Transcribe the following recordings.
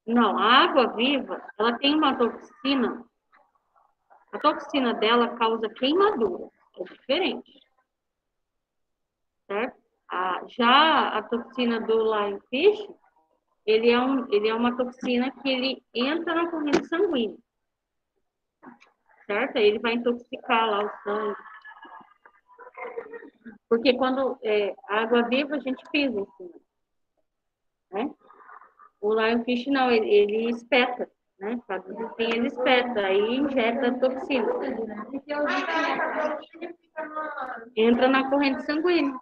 Não, a água-viva, ela tem uma toxina. A toxina dela causa queimadura. É diferente. Certo? Já a toxina do lionfish, ele é uma toxina que ele entra na corrente sanguínea. Certo? Aí ele vai intoxicar lá o sangue. Porque quando a água-viva, a gente pisa em cima. Né? O lionfish não, ele espeta, né? Ele espeta, aí injeta a toxina. Entra na corrente sanguínea.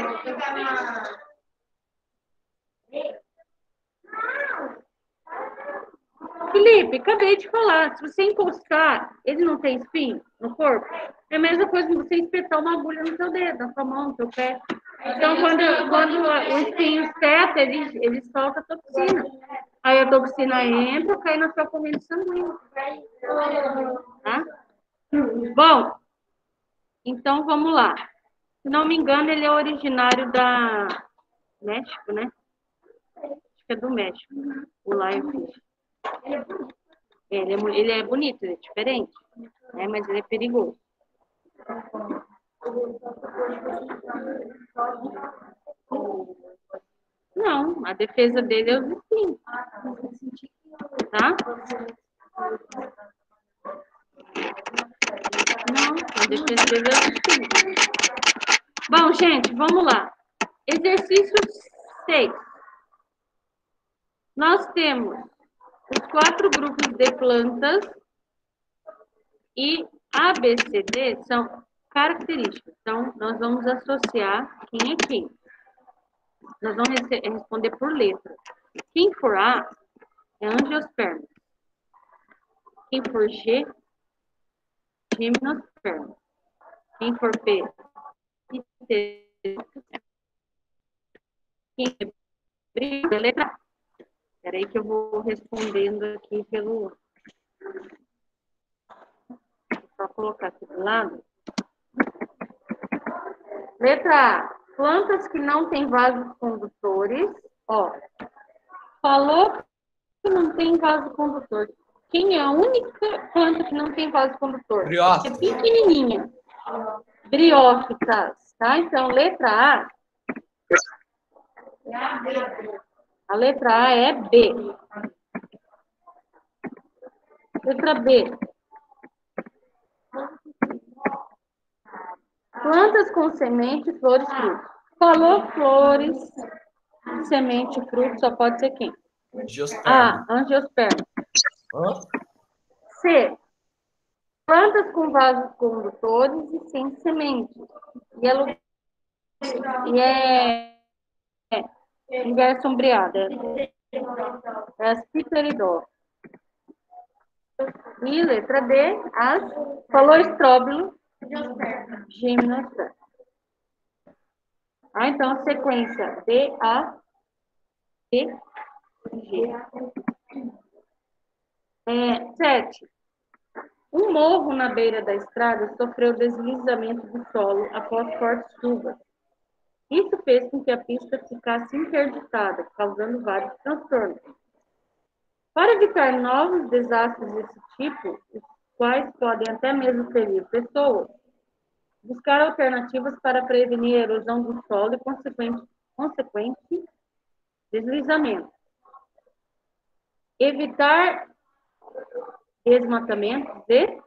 Felipe, acabei de falar, se você encostar, ele não tem espinho no corpo? É a mesma coisa que você espetar uma agulha no seu dedo, na sua mão, no seu pé. Então, quando o espinho espeta, ele solta a toxina. Aí a toxina entra, cai na sua corrente sanguínea. Tá? Bom, então vamos lá. Se não me engano, ele é originário da México, né? Acho que é do México, o lionfish. Ele é bonito, ele é diferente, né? Mas ele é perigoso. Não, a defesa dele é os espinhos. Tá? Não, a defesa dele é os espinhos. Bom, gente, vamos lá. Exercício 6. Nós temos os 4 grupos de plantas e A, B, C, D são características. Então, nós vamos associar quem é quem. Nós vamos responder por letra. Quem for A é angiosperma. Quem for G, gimnosperma. Quem for P, quem é B, letra A. Espera aí que eu vou respondendo aqui pelo... Só colocar aqui do lado. Letra A. Plantas que não têm vasos condutores. Ó, falou que não tem vaso condutor. Quem é a única planta que não tem vaso condutor? Briófitas. É pequenininha. Briófitas, tá? Então, letra A. A letra A é B. Letra B. Plantas com semente, flores, frutos. Falou flores, semente, fruto, só pode ser quem? Angiosperma. A, angiosperma. Hã? C, plantas com vasos condutores e sem sementes. E é lugar sombreado. É as pteridófitas. E letra D, as falostróbilo, gimnosperma. Então, sequência D, A, E, G. 7. Um morro na beira da estrada sofreu deslizamento do solo após fortes chuvas. Isso fez com que a pista ficasse interditada, causando vários transtornos. Para evitar novos desastres desse tipo, os quais podem até mesmo ferir pessoas, buscar alternativas para prevenir a erosão do solo e consequente deslizamento. Evitar desmatamento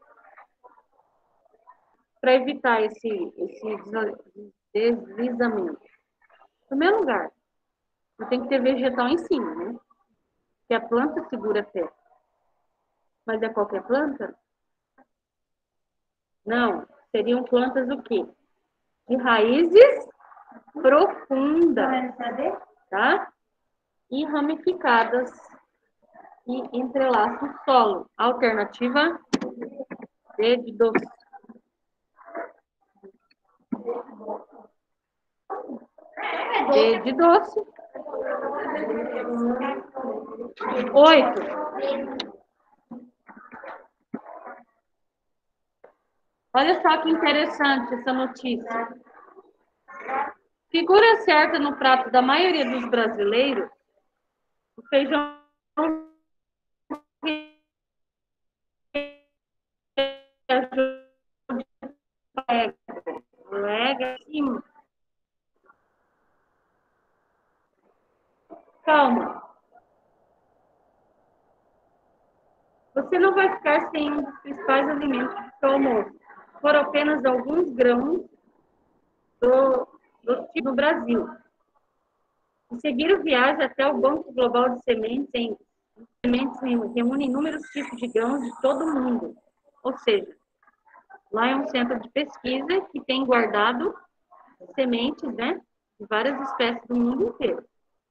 para evitar esse deslizamento. Em primeiro lugar, tem que ter vegetal em cima, né? Que a planta segura a terra. Mas é qualquer planta? Não. Seriam plantas o quê? De raízes profundas, tá? E ramificadas e entrelaçam o solo. Alternativa D de doce. D de doce. 8. Olha só que interessante essa notícia. Figura certa no prato da maioria dos brasileiros, o feijão Você não vai ficar sem um dos principais alimentos do seu almoço. Foram apenas alguns grãos do tipo no Brasil. Em seguida, viaje até o Banco Global de Sementes. Sementes reúne inúmeros tipos de grãos de todo o mundo. Ou seja, lá é um centro de pesquisa que tem guardado sementes, né, de várias espécies do mundo inteiro.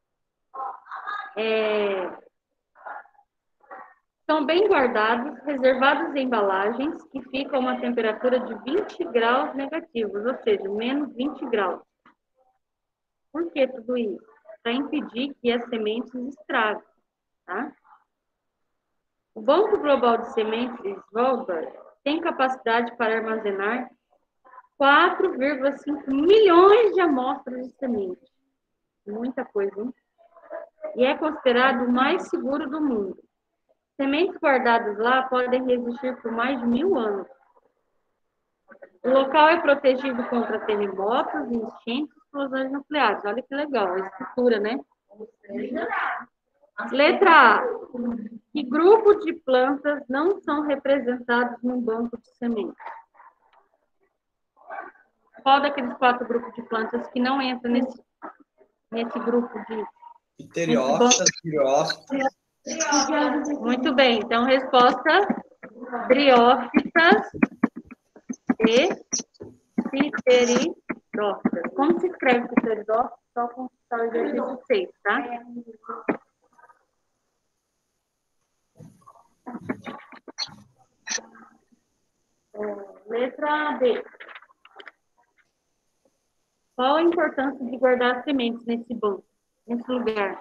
São bem guardados, reservados em embalagens que ficam a uma temperatura de 20 graus negativos, ou seja, menos 20 graus. Por que tudo isso? Para impedir que as sementes estraguem, tá? O Banco Global de Sementes de Svalbard tem capacidade para armazenar 4,5 milhões de amostras de sementes. Muita coisa, hein? E é considerado o mais seguro do mundo. Sementes guardadas lá podem resistir por mais de 1000 anos. O local é protegido contra terremotos, enchentes e explosões nucleares. Olha que legal, a estrutura, né? Letra A. Que grupo de plantas não são representados num banco de sementes? Qual daqueles 4 grupos de plantas que não entra nesse grupo de... Pteriófitas, briófitas. Muito bem, então resposta: briófitas e pteridófitas. Como se escreve pteridófitas? Só com o exercício 6, tá? Letra B. Qual a importância de guardar sementes nesse banco, nesse lugar?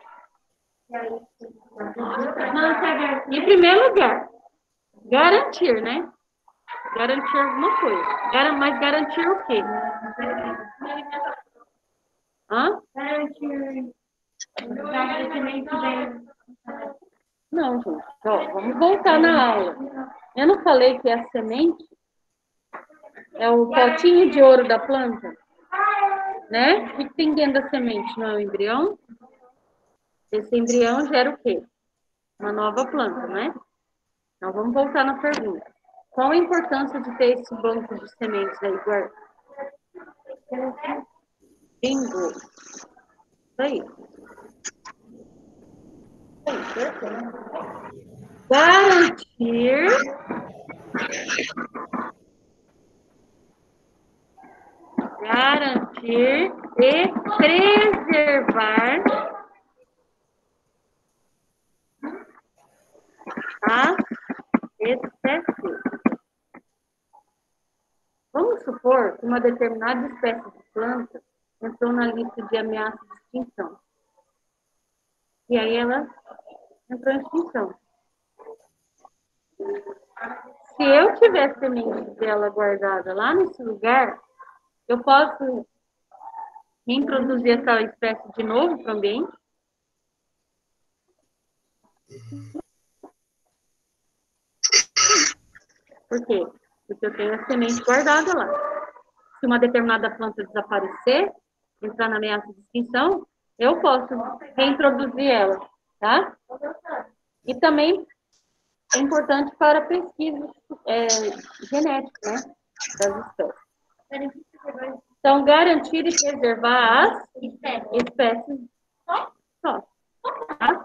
Em primeiro lugar, garantir, né? Garantir alguma coisa. Mas garantir o quê? Hã? Garantir. Não, gente. Ó, vamos voltar na aula. Eu não falei que a semente é o potinho de ouro da planta? Né? O que tem dentro da semente? Não é o embrião? Esse embrião gera o quê? Uma nova planta, né? Então, vamos voltar na pergunta. Qual a importância de ter esse banco de sementes aí guardado? Bingo. Isso aí. Garantir e preservar a espécie. Vamos supor que uma determinada espécie de planta entrou na lista de ameaça de extinção. E aí ela entrou em extinção. Se eu tiver semente dela guardada lá nesse lugar, eu posso reintroduzir essa espécie de novo para o ambiente? Por quê? Porque eu tenho a semente guardada lá. Se uma determinada planta desaparecer, entrar na ameaça de extinção, eu posso reintroduzir ela, tá? E também é importante para a pesquisa genética, né, das espécies. Então, garantir e preservar as espécies só, tá?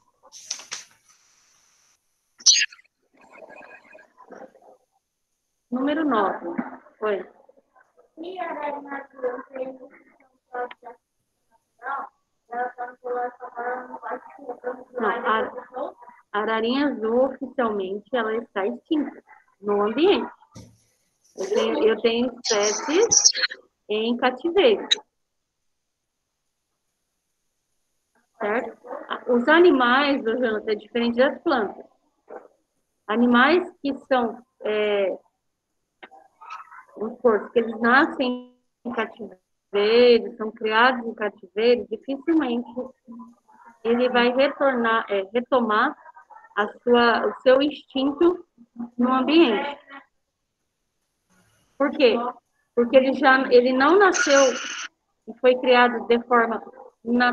Número 9. Foi. Não, a ararinha azul, oficialmente, ela está extinta no ambiente. Eu tenho espécies em cativeiro. Certo? Os animais, Jonathan, é diferente das plantas. Animais que são, vamos supor, que eles nascem em cativeiro, são criados em cativeiro, dificilmente ele vai retomar o seu instinto no ambiente. Por quê? Porque ele não nasceu e foi criado de forma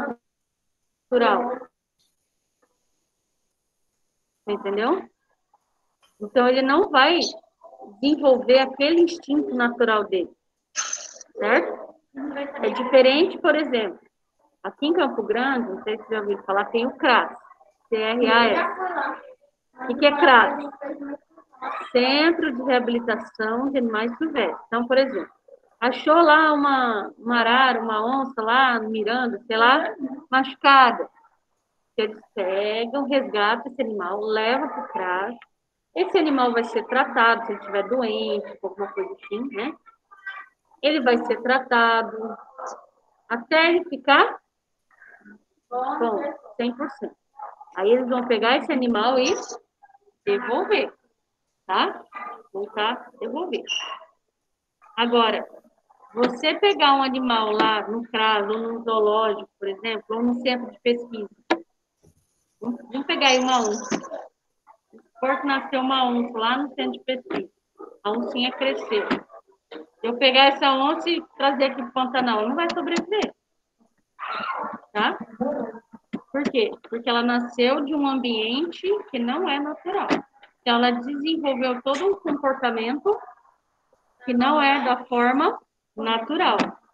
natural. Entendeu? Então, ele não vai desenvolver aquele instinto natural dele, certo? É diferente, por exemplo, aqui em Campo Grande, não sei se você já ouviu falar, tem o CRAS, C-R-A-S. O que é CRAS? Centro de Reabilitação de Animais Silvestres. Então, por exemplo, achou lá uma arara, uma onça lá, mirando, sei lá, machucada. Eles pegam, resgatam esse animal, levam para o CRAS. Esse animal vai ser tratado, se ele estiver doente, alguma coisa assim, né? Ele vai ser tratado até ele ficar bom, 100%. Aí eles vão pegar esse animal e devolver, tá? Voltar, devolver. Agora, você pegar um animal lá no CRAS, ou no zoológico, por exemplo, ou no centro de pesquisa. Vamos pegar aí uma onça. Por que nasceu uma onça lá no centro de pesquisa. A oncinha cresceu. Eu pegar essa onça e trazer aqui para o Pantanal, ela não vai sobreviver. Tá? Por quê? Porque ela nasceu de um ambiente que não é natural. Então, ela desenvolveu todo um comportamento que não é da forma natural.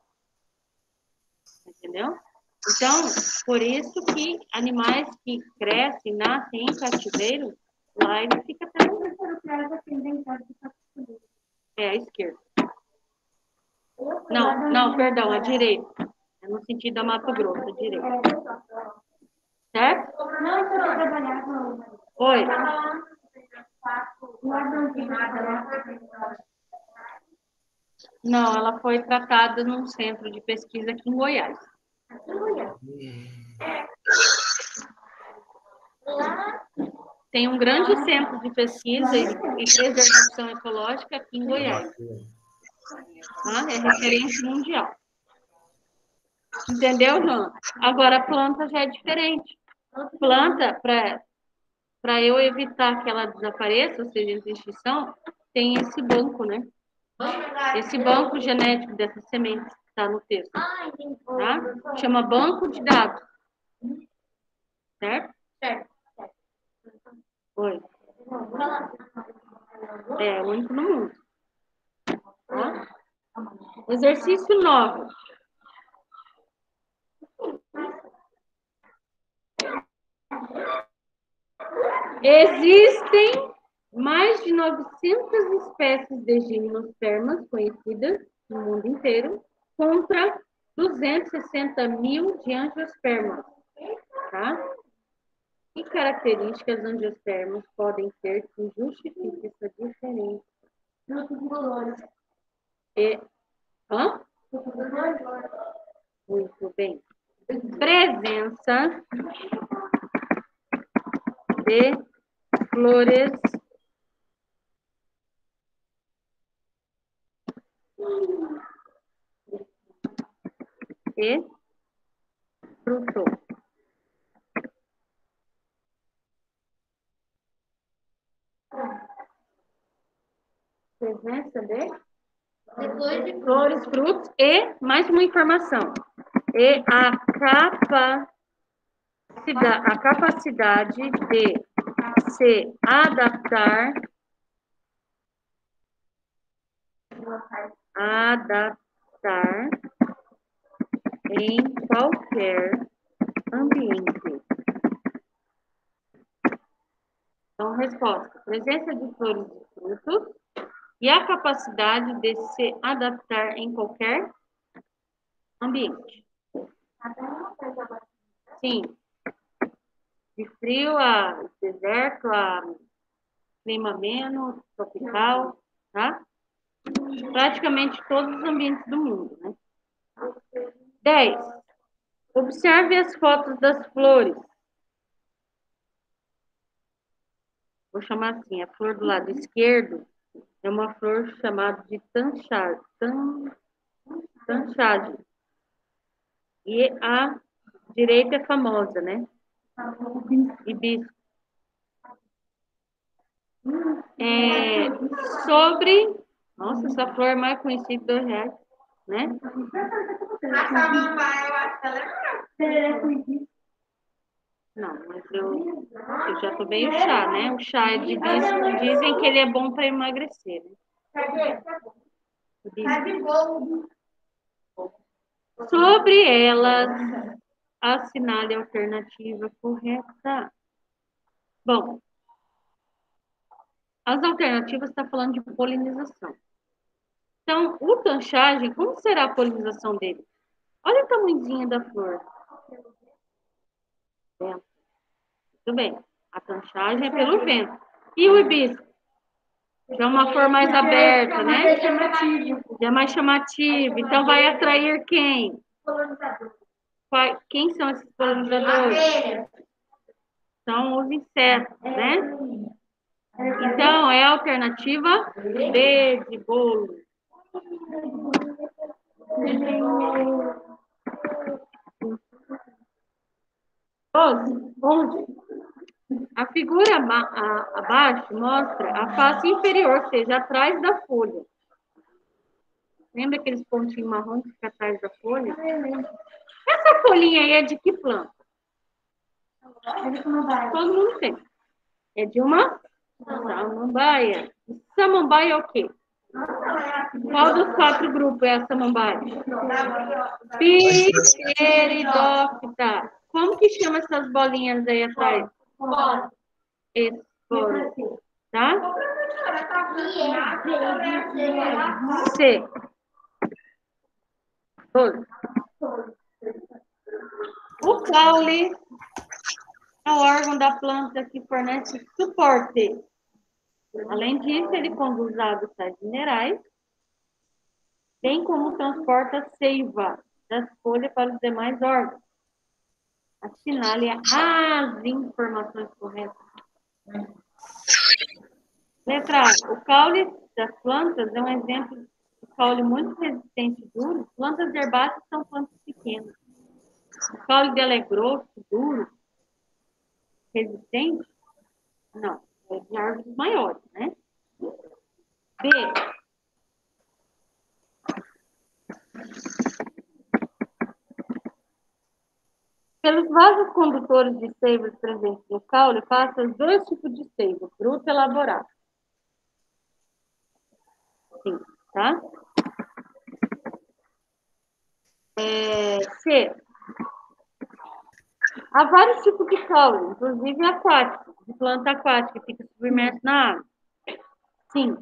Entendeu? Então, por isso que animais que crescem, nascem em cativeiro, lá ele fica até... É, a esquerda. Não, perdão, a direita. É no sentido da Mato Grosso, a direita. Certo? Oi. Não, ela foi tratada num centro de pesquisa aqui em Goiás. Tem um grande centro de pesquisa e preservação ecológica aqui em Goiás. Tá? É referência mundial. Entendeu, João? Agora, a planta já é diferente. Planta, para eu evitar que ela desapareça, ou seja, a extinção, tem esse banco, né? Esse banco genético dessas sementes que está no texto. Tá? Chama banco de dados. Certo? Certo. Oi. É o único no mundo. Tá? Exercício 9. Existem mais de 900 espécies de gimnospermas conhecidas no mundo inteiro, contra 260 mil de angiospermas. Tá? Que características angiospermas podem ter que justifiquem essa diferença? Hã? Muito bem. Presença de flores e frutos. Presença de flores, frutos e mais uma informação. E a capacidade de se adaptar em qualquer ambiente. Então, resposta: presença de flores e frutos e a capacidade de se adaptar em qualquer ambiente. Sim. De frio a deserto, a clima ameno, tropical, tá? Praticamente todos os ambientes do mundo, né? 10. Observe as fotos das flores. Vou chamar assim, a flor do lado esquerdo é uma flor chamada de tanchade. E a direita é famosa, né? Hibisco. Nossa, essa flor é mais conhecida do R$2, né? Não, mas eu já tomei o chá, né? O chá é dizem que ele é bom para emagrecer. Né? Sobre elas, assinale a alternativa correta. Bom, as alternativas estão falando de polinização. Então, o tanchagem, como será a polinização dele? Olha o tamanhozinho da flor. Vento. Tudo bem. A tanchagem é pelo vento. E o hibisco? Já é uma flor mais aberta, né? Já é mais chamativo. Então, vai atrair quem? Quem são esses polinizadores? São os insetos, né? Então, é a alternativa B de bolo. Onde? A figura abaixo mostra a face inferior, ou seja, atrás da folha. Lembra aqueles pontinhos marrom que fica atrás da folha? Essa folhinha aí é de que planta? Todo mundo tem. É de uma samambaia. Samambaia é o quê? Qual dos 4 grupos é a samambaia? Pteridófita. Como que chama essas bolinhas aí atrás? Esporo. Tá? C. O caule é o órgão da planta que fornece suporte. Além disso, ele conduz água e sais minerais, bem como transporta a seiva das folhas para os demais órgãos. Assinale as informações corretas. Letra A. O caule das plantas é um exemplo de caule muito resistente e duro. Plantas herbáceas são plantas pequenas. O caule dela é grosso, duro, resistente? Não, é de árvores maiores, né? B. Pelos vasos condutores de seiva presentes no caule, passam os 2 tipos de seiva, bruta e elaborada. Sim, tá? C. Há vários tipos de caule, inclusive aquático, de planta aquática, que fica submerso na água. Sim.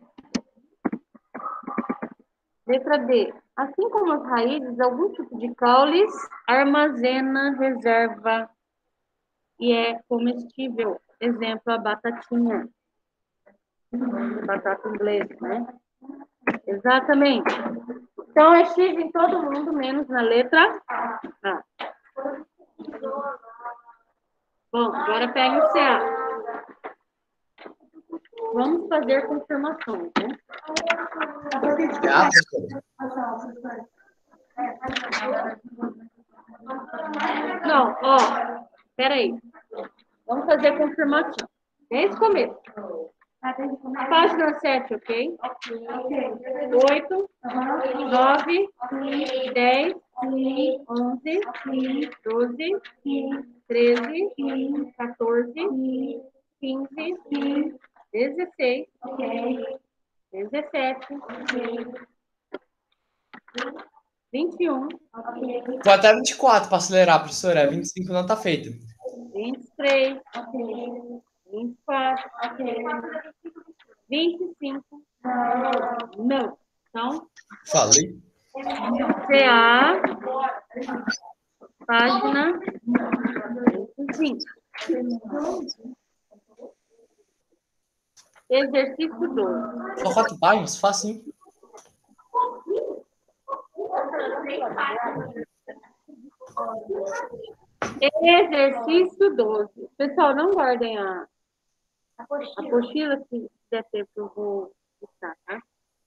Letra D. Assim como as raízes, algum tipo de caules armazena reserva e é comestível. Exemplo, a batatinha. Batata inglesa, né? Exatamente. Então, é X em todo mundo, menos na letra A. Bom, agora pega o CA. Vamos fazer confirmações, né? Não, ó. Peraí. Vamos fazer confirmação. Desde o começo. Página 7, ok? 8, 9, 10, 11, 12, 13, 14, 15, 16, 17, 21. Vou até 24 para acelerar, professora. 25 não tá feito. 23, 24, 25. Não. Então, Falei. CA, página 25. Exercício 12. Só 4 páginas? Facinho. Exercício 12. Pessoal, não guardem a apostila, se der tempo eu vou buscar, tá?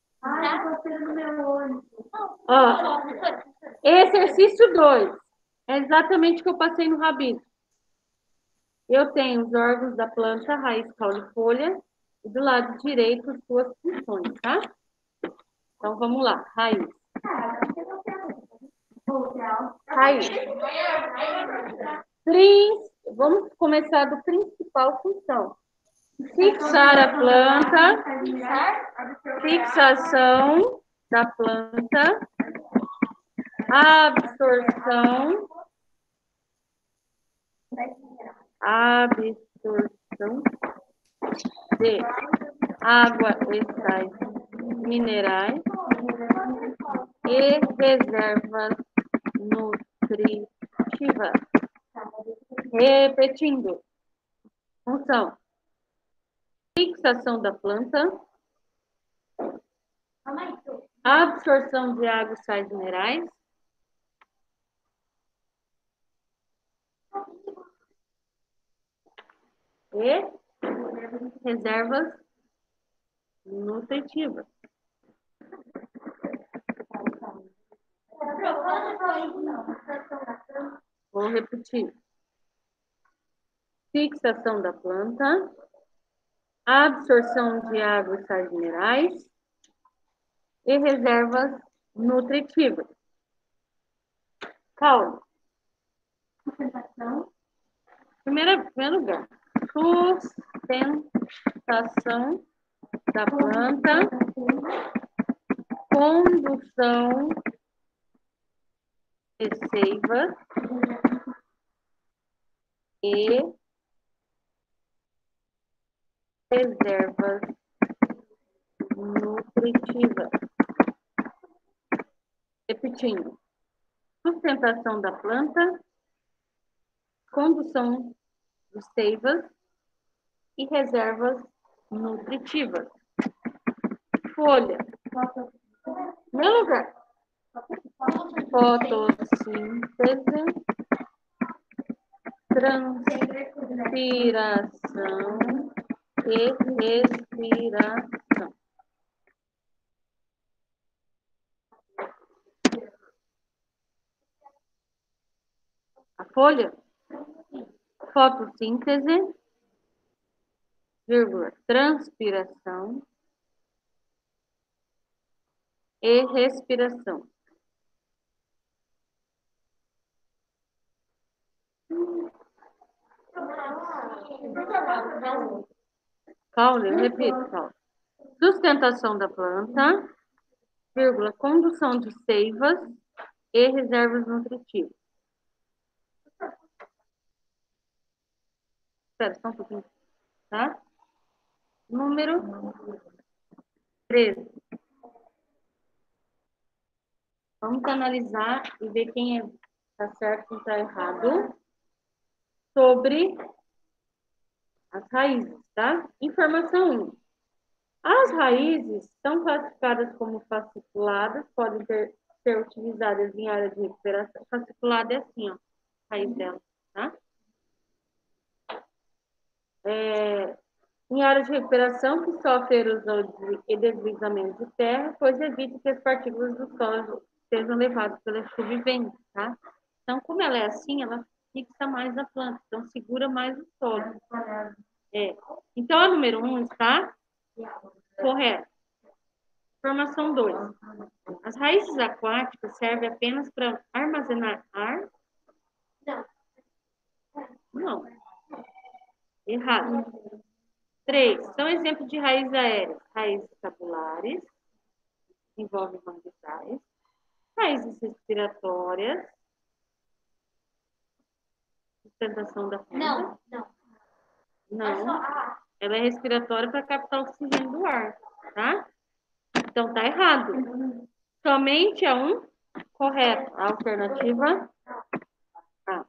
Ó, exercício 2. É exatamente o que eu passei no rabisco. Eu tenho os órgãos da planta, raiz, caule e folha. E do lado direito, as suas funções, tá? Então, vamos lá. Raiz. Raiz. Vamos começar do principal função. Fixar a planta, fixação da planta, absorção de água e sais minerais e reservas nutritivas. Repetindo. Função. Fixação da planta. Absorção de água e sais minerais. E reservas nutritivas. Vou repetir. Fixação da planta, absorção de água e sais minerais e reservas nutritivas. Calma. Primeiro lugar, sustentação da planta, condução de seiva e reservas nutritivas. Repetindo. Sustentação da planta, condução de seivas e reservas nutritivas. Folha. Primeiro lugar. Fotossíntese, transpiração e respiração. A folha, fotossíntese, vírgula, transpiração e respiração. Calma, eu repito, calma. Sustentação da planta, vírgula, condução de seivas e reservas nutritivas. Espera só um pouquinho, tá? Número 13. Vamos analisar e ver quem está certo e quem está errado sobre as raízes, tá? Informação 1. As raízes são classificadas como fasciculadas, podem ser utilizadas em área de recuperação. Fasciculada é assim, ó, a raiz dela, tá? Em área de recuperação, que sofre erosão e deslizamento de terra, pois evita que as partículas do solo sejam levadas pela chuva e vento, tá? Então, como ela é assim, ela fixa mais a planta, então segura mais o solo. Então, a número 1 está correta. Informação 2. As raízes aquáticas servem apenas para armazenar ar? Não. Errado. 3. São exemplos de raízes aéreas. Raízes tabulares, envolvem manguezais. Raízes respiratórias. Sustentação da planta. Não. Ela é respiratória para captar o oxigênio do ar, tá? Então, tá errado. Somente a 1 correto. A alternativa A.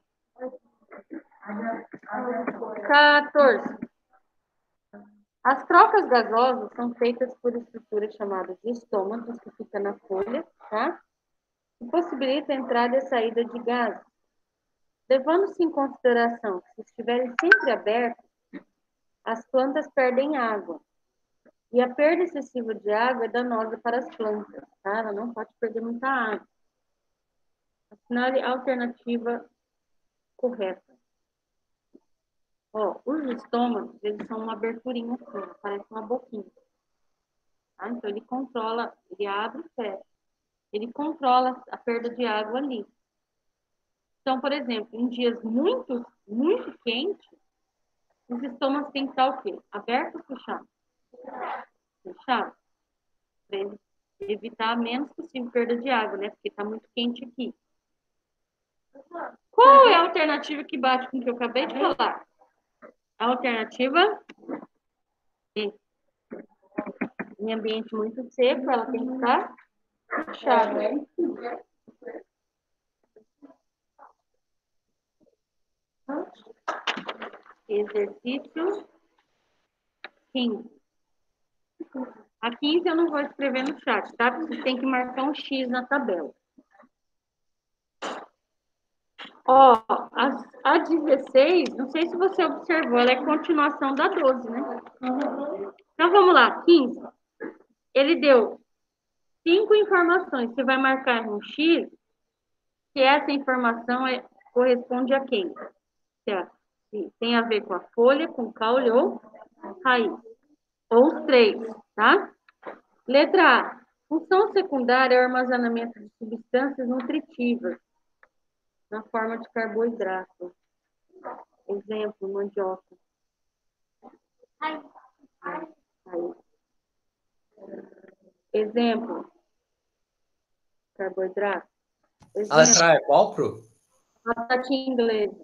14. As trocas gasosas são feitas por estruturas chamadas de estômatos, que fica na folha, tá? Que possibilita a entrada e a saída de gases. Levando-se em consideração que, se estiverem sempre abertas, as plantas perdem água. E a perda excessiva de água é danosa para as plantas, tá? Ela não pode perder muita água. Assinale a alternativa correta. Ó, os estômagos, eles são uma aberturinha assim, parece uma boquinha. Tá? Então, ele controla, ele abre e fecha. Ele controla a perda de água ali. Então, por exemplo, em dias muito, muito quentes, os estômagos têm que estar o quê? Aberto ou fechado? Fechado. Para evitar menos possível perda de água, né? Porque está muito quente aqui. Qual é a alternativa que bate com o que eu acabei de falar? A alternativa é em ambiente muito seco, ela tem que estar fechada. Exercício 15. A 15 eu não vou escrever no chat, tá? Você tem que marcar um X na tabela. Ó, a 16, não sei se você observou, ela é continuação da 12, né? Então, vamos lá, 15. Ele deu 5 informações. Você vai marcar um X, que essa informação corresponde a quem? Certo? Tem a ver com a folha, com caule ou raiz. Ou os três, tá? Letra A. Função secundária é o armazenamento de substâncias nutritivas na forma de carboidrato. Exemplo, mandioca. Aí. Exemplo, carboidrato. A letra A é qual, Pro? Batatinha inglesa.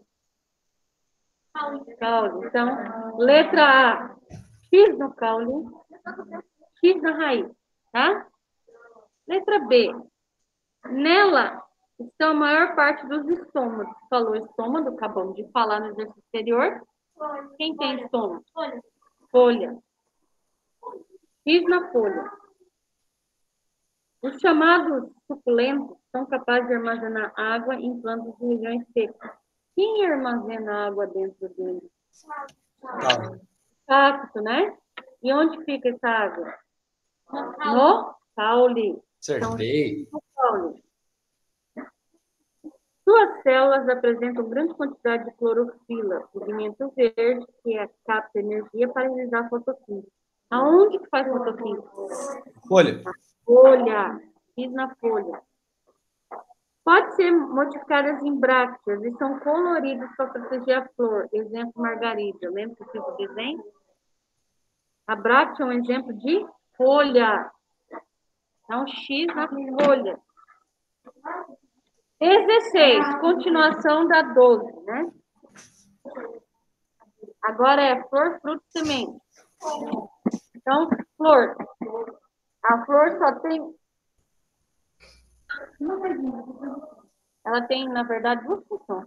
Caule. Então, letra A, X no caule, X na raiz, tá? Letra B, nela estão a maior parte dos estômagos. Falou estômago, acabamos de falar no exercício anterior. Quem tem estômago? Folha. X na folha. Os chamados suculentos são capazes de armazenar água em plantas de regiões secas. Quem armazena água dentro dele? Cacto, né? E onde fica essa água? No caule. Acertei. No caule. Suas células apresentam grande quantidade de clorofila, pigmento verde, que capta energia para realizar a fotossíntese. Aonde que faz fotossíntese? Folha. Na folha. Fiz na folha. Pode ser modificadas em brácteas e são coloridas para proteger a flor. Exemplo, margarida. Lembra que eu fiz o desenho? A bráctea é um exemplo de folha. Então, X na folha. 16, continuação da 12, né? Agora é flor, fruto, semente. Então, flor. A flor só tem... Ela tem, na verdade, duas funções.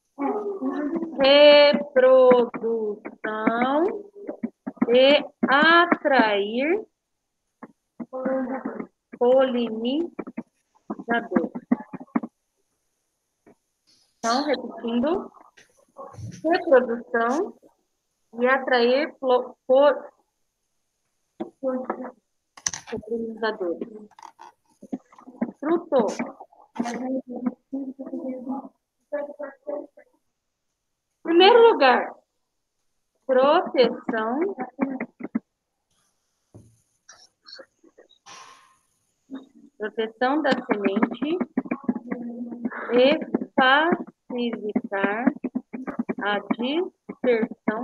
Reprodução e atrair polinizador. Então, repetindo, reprodução e atrair polinizadores. Fruto. Primeiro lugar, proteção da semente e facilitar a dispersão.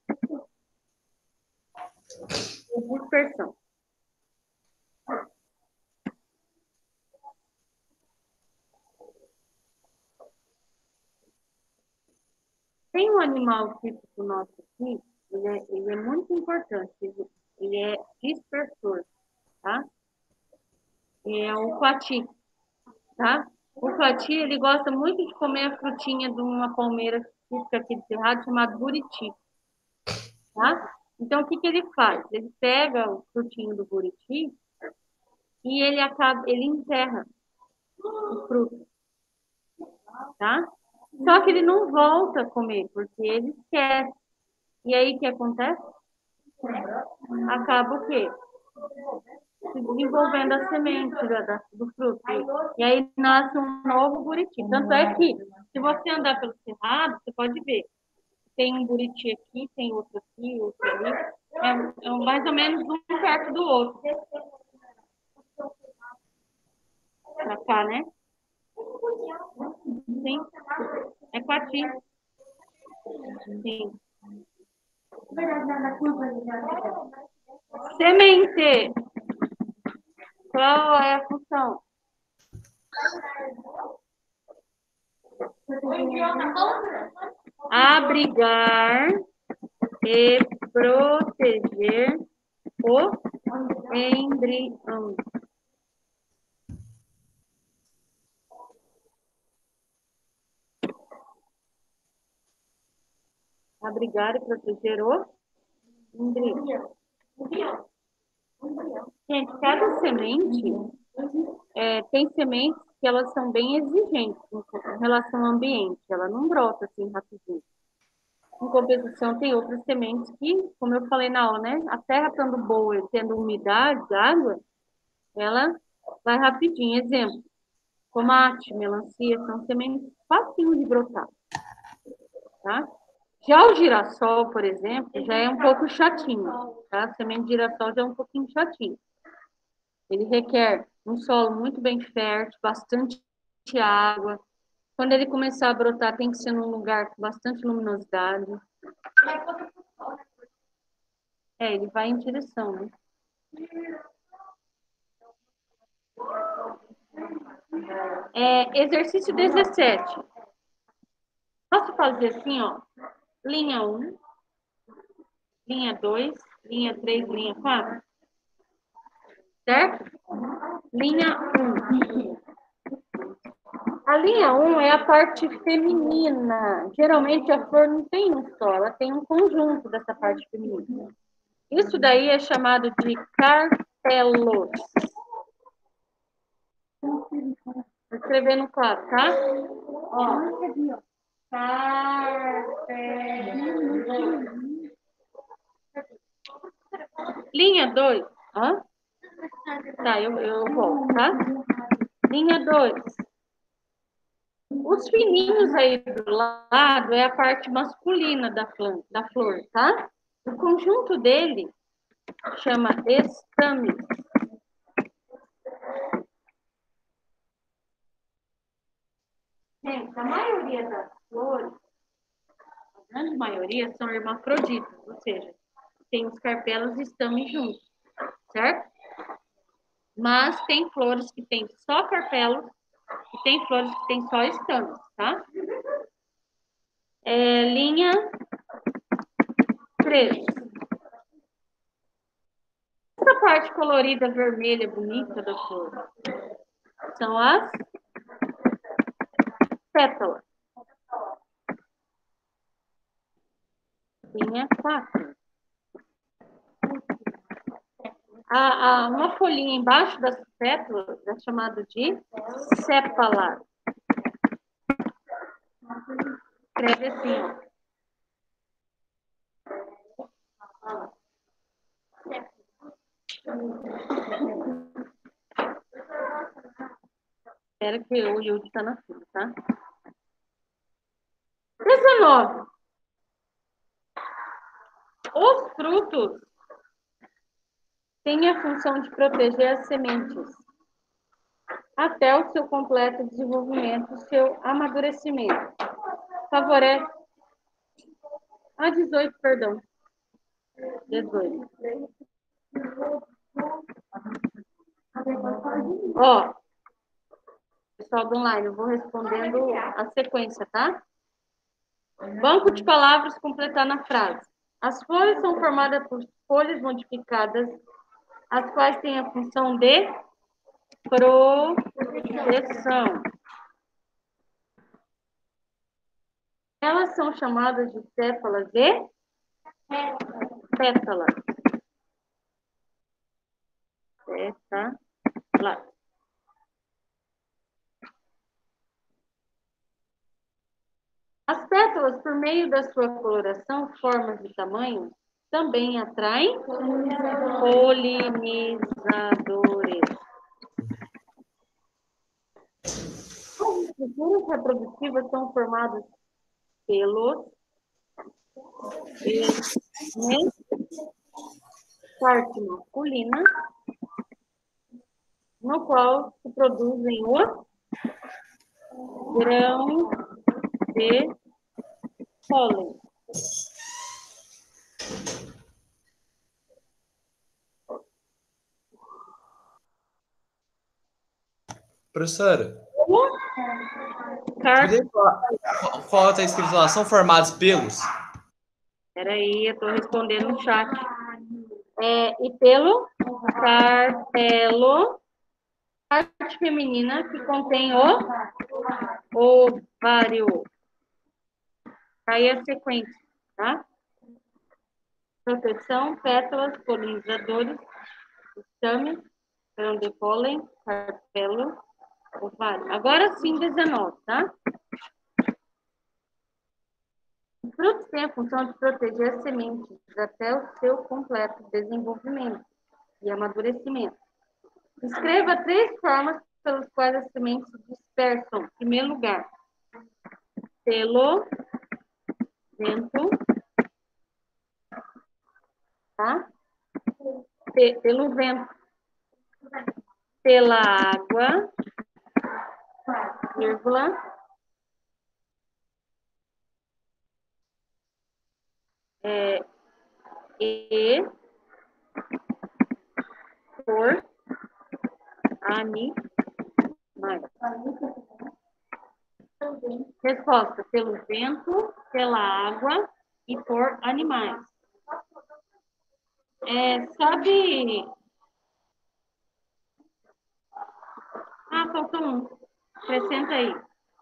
Tem um animal típico nosso aqui, ele é muito importante, ele é dispersor, tá? É o coati, tá? O coati, ele gosta muito de comer a frutinha de uma palmeira que fica aqui do cerrado, chamada buriti, tá? Então, o que ele faz? Ele pega o frutinho do buriti e ele enterra o fruto, tá? Só que ele não volta a comer, porque ele esquece. E aí, o que acontece? Acaba o quê? Se desenvolvendo a semente do fruto. E aí nasce um novo buriti. Tanto é que, se você andar pelo cerrado, você pode ver. Tem um buriti aqui, tem outro aqui, outro ali. É mais ou menos um perto do outro. Pra cá, né? Sim. Sim. Semente. Qual é a função? Abrigar e proteger o embrião. Abrigar e proteger o embrião. Gente, cada semente tem sementes que elas são bem exigentes em relação ao ambiente. Ela não brota assim rapidinho. Em compensação, tem outras sementes que, como eu falei na aula, né? A terra estando boa e tendo umidade, água, ela vai rapidinho. Exemplo, tomate, melancia, são sementes facinhas de brotar, tá? Já o girassol, por exemplo, já é um pouco chatinho, tá? A semente de girassol já é um pouquinho chatinho. Ele requer um solo muito bem fértil, bastante água. Quando ele começar a brotar, tem que ser num lugar com bastante luminosidade. Ele vai em direção, né? Exercício 17. Posso fazer assim, ó? Linha 1, linha 2, linha 3, linha 4. Certo? Linha 1. A linha 1 é a parte feminina. Geralmente a flor não tem um só, ela tem um conjunto dessa parte feminina. Isso daí é chamado de carpelos. Vou escrever no quadro, tá? Ó. Carpelos. Linha 2. Hã? Tá, eu volto, tá? Linha 2. Os fininhos aí do lado é a parte masculina da flor, tá? O conjunto dele chama estame. Gente, a maioria das flores, a grande maioria, são hermafroditas, ou seja, tem os carpelos e estames juntos, certo? Mas tem flores que tem só carpelos e tem flores que tem só estames, tá? Linha 3. Essa parte colorida vermelha bonita da flor são as pétalas. Linha 4. Uma folhinha embaixo das pétalas é chamada de sépala. Escreve assim, ó. Espera que o Yudi está na fila, tá? 19. Os frutos têm a função de proteger as sementes até o seu completo desenvolvimento, seu amadurecimento. Favorece... 18, perdão. 18. Ó, pessoal do online, eu vou respondendo a sequência, tá? Banco de palavras, completar na frase. As flores são formadas por folhas modificadas, as quais têm a função de proteção. Elas são chamadas de sépalas de pétalas. Pétalas. As pétalas, por meio da sua coloração, formas e tamanho, também atraem polinizadores. As estruturas reprodutivas são formadas pelos parte masculina, no qual se produzem os grãos de pólen. Professora, Car... qual está escrito lá? São formados pelos? Peraí, eu estou respondendo no chat. E pelo carpelo, parte feminina que contém o ovário. Aí a sequência, tá? Proteção, pétalas, polinizadores, estame, grão de pólen, carpelo, ovário. Agora sim, 19, tá? Os frutos têm a função de proteger as sementes até o seu completo desenvolvimento e amadurecimento. Escreva 3 formas pelas quais as sementes se dispersam. Em primeiro lugar, pelo vento, tá? Pelo vento, pela água, vírgula, e por animais. Resposta: pelo vento, pela água e por animais. Sabe... faltou um. Acrescenta aí.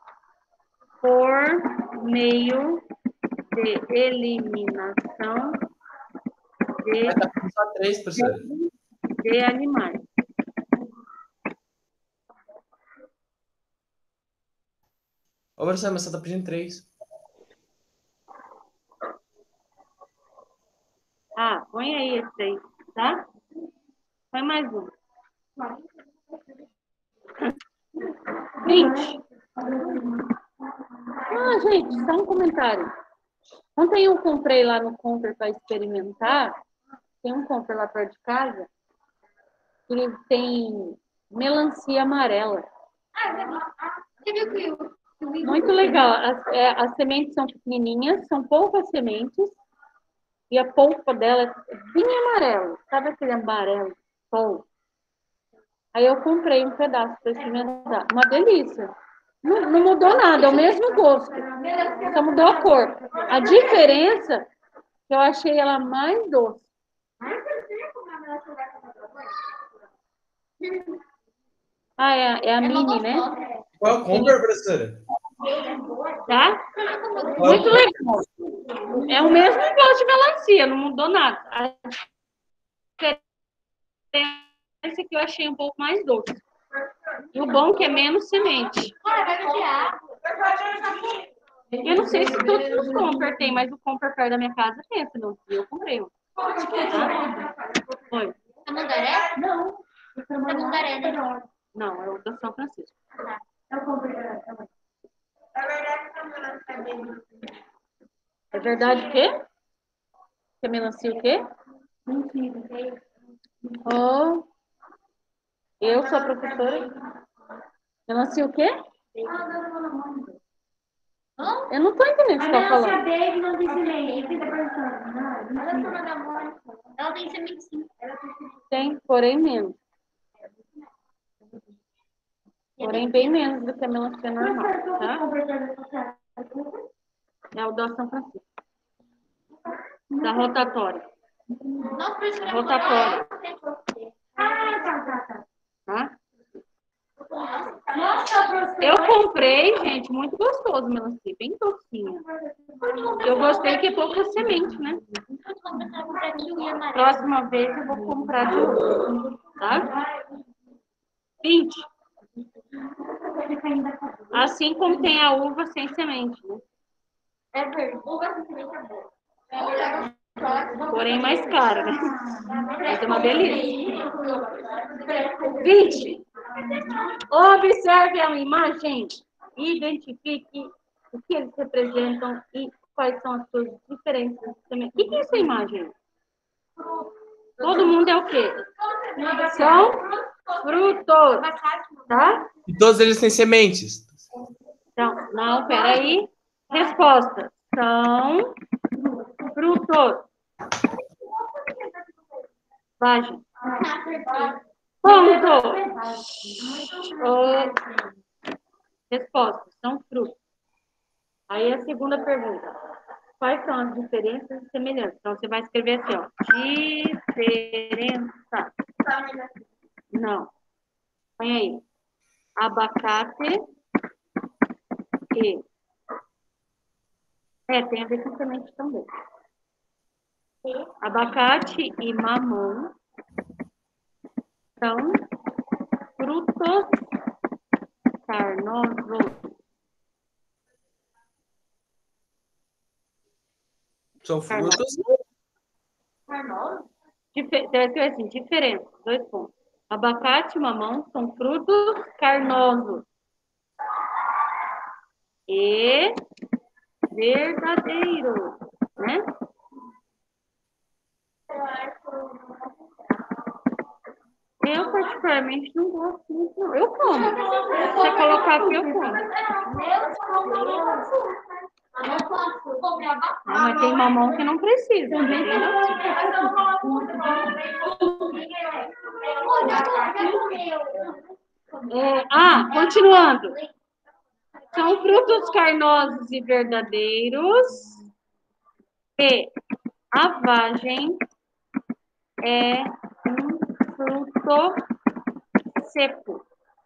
Por meio de eliminação Só 3, professora. de animais. Ô, professora, mas você está pedindo 3. Põe aí esse aí, tá? Põe mais um. 20. Gente, só um comentário. Ontem eu comprei lá no Compre para experimentar. Tem um Compre lá perto de casa. Ele tem melancia amarela. Muito legal. As sementes são pequenininhas, são poucas sementes. E a polpa dela é bem amarela. Sabe aquele amarelo? Sol? Aí eu comprei um pedaço para experimentar. Uma delícia. Não mudou nada, é o mesmo gosto. Só mudou a cor. A diferença, que eu achei ela mais doce. É a mini, né? Qual compra, professora? Tá? Muito legal. É o mesmo gosto de melancia, não mudou nada. A diferença é que eu achei um pouco mais doce. E o bom é que é menos semente. Eu não sei se todos os Compre tem, mas o Compre perto da minha casa tem esse não. Eu comprei um. Oi. Tamandaré? Não. Tamandaré, né? Não, é o da São Francisco. Eu comprei também. É verdade o quê? Que a melancia o quê? Mentira. Eu sou a professora. Melancia o quê? Eu não tô entendendo o que você tá falando. Dele não tem semente. Ela tem semente sim. Tem, porém menos. Porém bem menos do que a melancia normal, tá? É o da São Francisco. Da rotatória. Rotatória. Tá? Eu comprei, gente, muito gostoso melancia, bem docinha. Eu gostei que é pouca semente, né? Próxima vez eu vou comprar de novo, tá? 20. Assim como tem a uva sem semente, né? É verdade. Uva sem semente é boa. Porém mais cara, né? Mas é uma delícia. 20. Observe a imagem e identifique o que eles representam e quais são as suas diferenças também. O que é essa imagem? Todo mundo é o quê? São frutos, tá? E todos eles têm sementes. Então, não, peraí. Resposta. são frutos. Vagem. Ponto. Resposta. São frutos. Aí a segunda pergunta. Quais são as diferenças e semelhanças? Então, você vai escrever assim, ó. Diferença. Não. Põe aí. Abacate e... tem a ver com semente também. Abacate e mamão são frutos carnosos. São frutos. Você vai escrever assim, diferença, 2 pontos. Abacate e mamão são frutos carnosos. E verdadeiros, né? Eu, particularmente, não gosto muito, não. Eu como. Se você colocar aqui, eu como. Mas tem mamão que não precisa. Continuando. São frutos carnosos e verdadeiros. E a vagem é um fruto seco.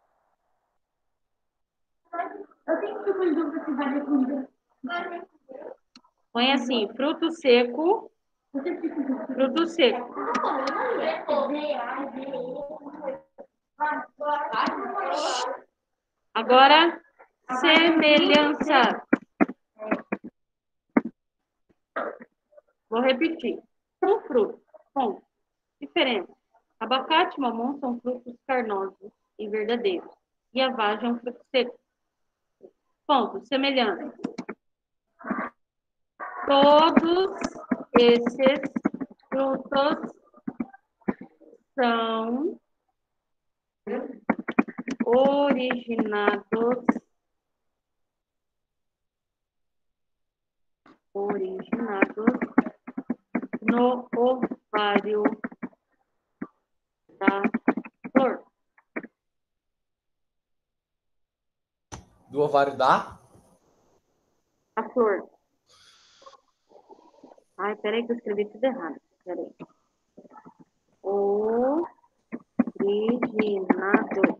Eu tenho que fazer dúvida se vai responder. Põe assim, fruto seco. Fruto seco. Agora, semelhança. Vou repetir. São frutos. Ponto. Diferença. Abacate e mamão são frutos carnosos e verdadeiros. E a vagem é um fruto seco. Ponto. Semelhança. Todos esses frutos são originados no ovário da flor. Do ovário da? A flor. Ai, peraí que eu escrevi tudo errado. Peraí. Originado.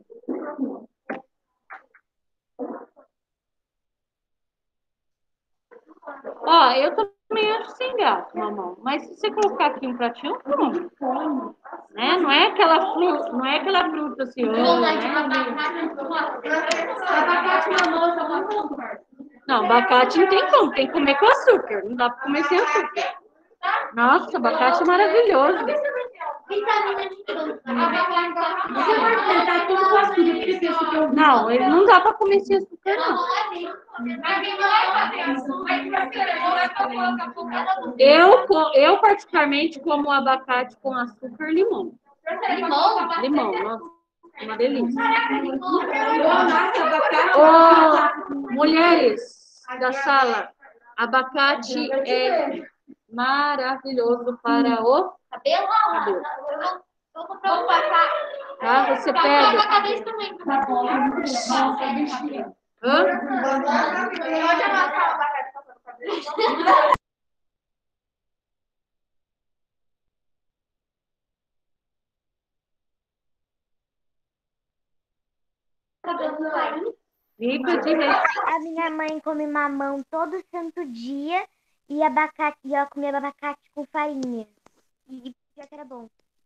Ó, eu também acho sem graça, mamão. Mas se você colocar aqui um pratinho, eu como. Né? Não é aquela fruta assim, né? Abacate e mamão são muito bons. Não, abacate não tem como, tem que comer com açúcar. Não dá para comer sem açúcar. Nossa, abacate é maravilhoso. Não, ele não dá para comer sem açúcar, não. Eu particularmente como abacate com açúcar e limão. Limão, nossa, uma delícia. Mulheres da sala, abacate é maravilhoso para o cabelo. Eu vou comprar um abacate. Tá? Você pega. Hã? Dica de A minha mãe come mamão todo santo dia e abacate, e ela comia abacate com farinha. E já que era bom.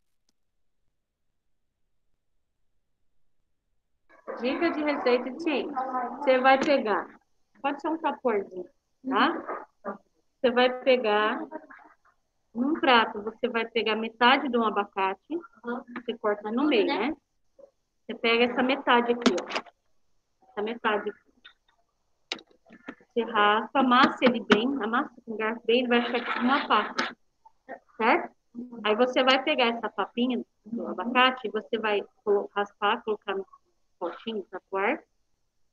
Dica de receita de ciência. Você vai pegar, pode ser um taporzinho, tá? Você vai pegar, num prato, você vai pegar metade de um abacate, você corta no meio, né? Você pega essa metade aqui, ó. Essa metade aqui. Você raspa, amassa ele bem, amassa com garfo bem, ele vai ficar tipo uma pasta, certo? Aí você vai pegar essa papinha do abacate, você vai raspar, colocar no potinho, tapoar,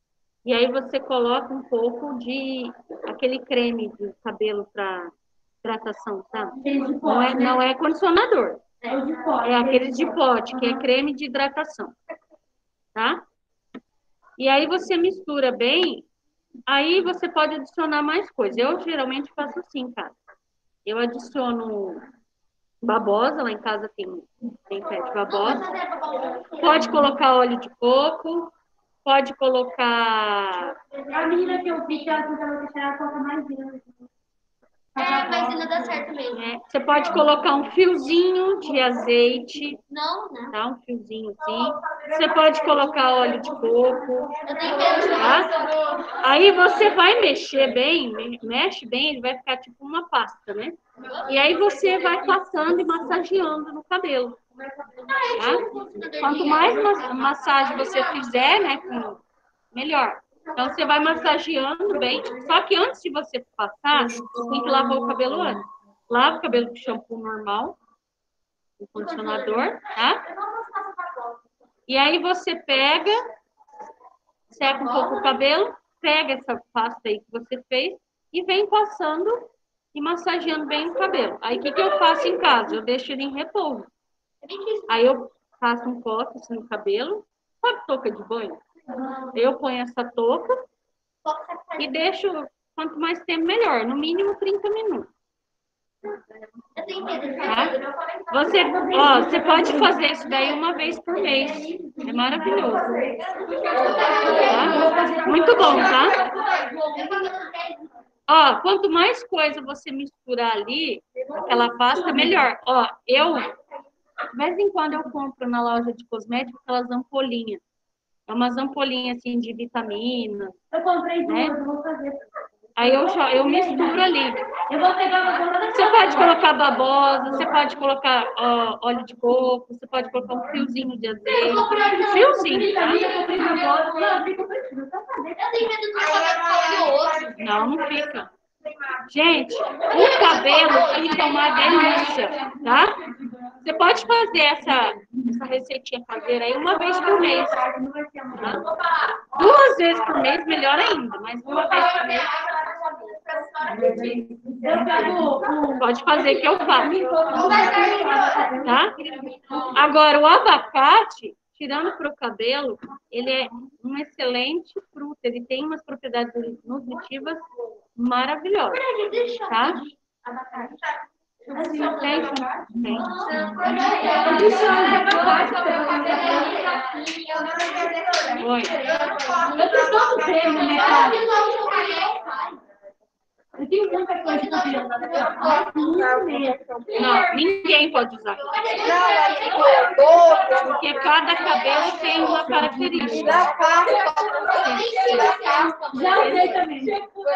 E aí você coloca um pouco de aquele creme de cabelo para hidratação, sabe? Não é condicionador. É aqueles de pote, que é creme de hidratação, tá? E aí você mistura bem, aí você pode adicionar mais coisas. Eu geralmente faço assim, cara. Eu adiciono babosa, lá em casa tem pé de babosa. Pode colocar óleo de coco, pode colocar... A menina que eu vi, que ela tentava deixar ela colocar mais vinho. Mas ainda dá certo mesmo. Você pode colocar um fiozinho de azeite, Não, né? tá? Um fiozinho assim. Você pode colocar óleo de coco, Eu tenho medo de tá? Aí você vai mexer bem, mexe bem, ele vai ficar tipo uma pasta, né? E aí você vai passando e massageando no cabelo, tá? Quanto mais massagem você fizer, né, melhor. Então você vai massageando bem, só que antes de você passar, tem que lavar o cabelo antes. Lava o cabelo com shampoo normal, com condicionador, tá? E aí você pega, seca um pouco o cabelo, pega essa pasta aí que você fez e vem passando e massageando bem o cabelo. Aí o que eu faço em casa? Eu deixo ele em repouso. Aí eu faço um coque assim no cabelo, sabe touca de banho? Eu ponho essa touca e deixo, quanto mais tempo, melhor. No mínimo 30 minutos. Eu tenho medo. Tá? Você pode fazer isso daí uma vez por mês. É maravilhoso. Tá? Muito bom, tá? Ó, quanto mais coisa você misturar ali, aquela pasta, melhor. Ó, de vez em quando eu compro na loja de cosméticos aquelas ampolinhas. É umas ampolinhas assim de vitamina. Eu comprei duas, né? eu vou fazer. Aí eu misturo ali. Eu vou pegar uma Você pode colocar babosa, você pode colocar óleo de coco, você pode colocar um fiozinho de azeite. Fiozinho, tá? Eu tenho medo do cabelo oleoso. Não fica. Gente, o cabelo fica uma delícia, tá? Você pode fazer essa receitinha caseira aí uma vez por mês. Tá? 2 vezes por mês, melhor ainda, mas uma vez por mês. Pode fazer que eu faço. Tá? Agora, o abacate, tirando para o cabelo, ele é um excelente fruto. Ele tem umas propriedades nutritivas maravilhosas. Tá? Tem. Oi. Eu tô todo prêmio, né, cara? Eu tenho muita coisa pra Não, ninguém pode usar. Porque cada cabelo tem uma característica. Já usei também.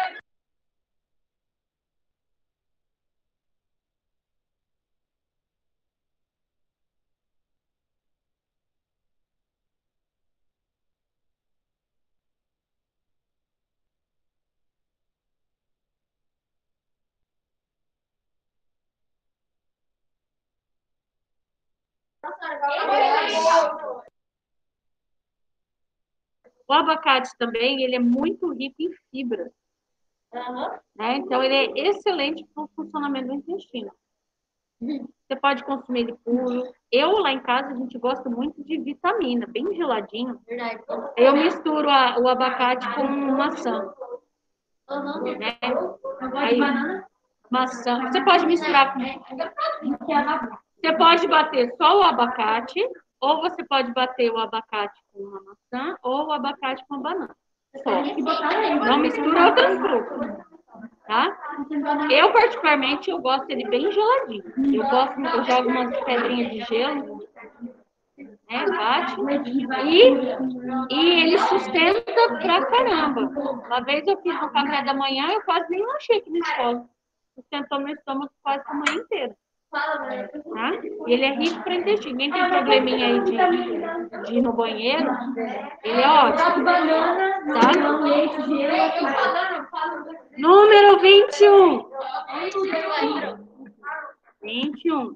O abacate também, ele é muito rico em fibra. Né? Então, ele é excelente para o funcionamento do intestino. Você pode consumir ele puro. Eu, lá em casa, a gente gosta muito de vitamina, bem geladinho. Verdade. Eu misturo o abacate com maçã. Né? Aí, maçã. Você pode misturar com... Você pode bater só o abacate, ou você pode bater o abacate com uma maçã, ou o abacate com a banana. Só. Não mistura outras frutas. Tá? Eu, particularmente, eu gosto dele bem geladinho. Eu jogo umas pedrinhas de gelo, né? Bate. E ele sustenta pra caramba. Uma vez eu fiz no café da manhã, eu quase nem lanchei aqui na escola. Sustentou meu estômago quase a manhã inteira. Tá? E ele é rico para intestino. Quem tem probleminha aí de ir no banheiro, ele é ótimo. Tá? Número 21. 21.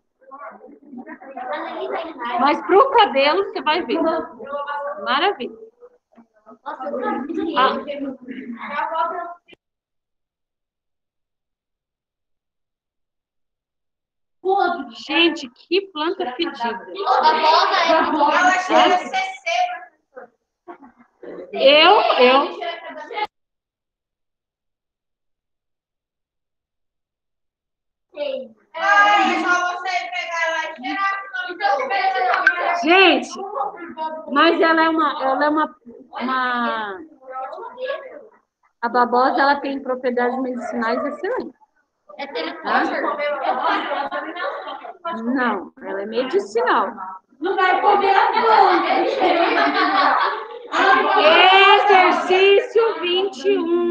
Mas pro cabelo, você vai ver. Maravilha. Nossa, eu não Gente, que planta fedida. Eu. Gente, mas ela é uma... A babosa, ela tem propriedades medicinais excelentes. Não, ela é medicinal. Não vai comer a Exercício 21.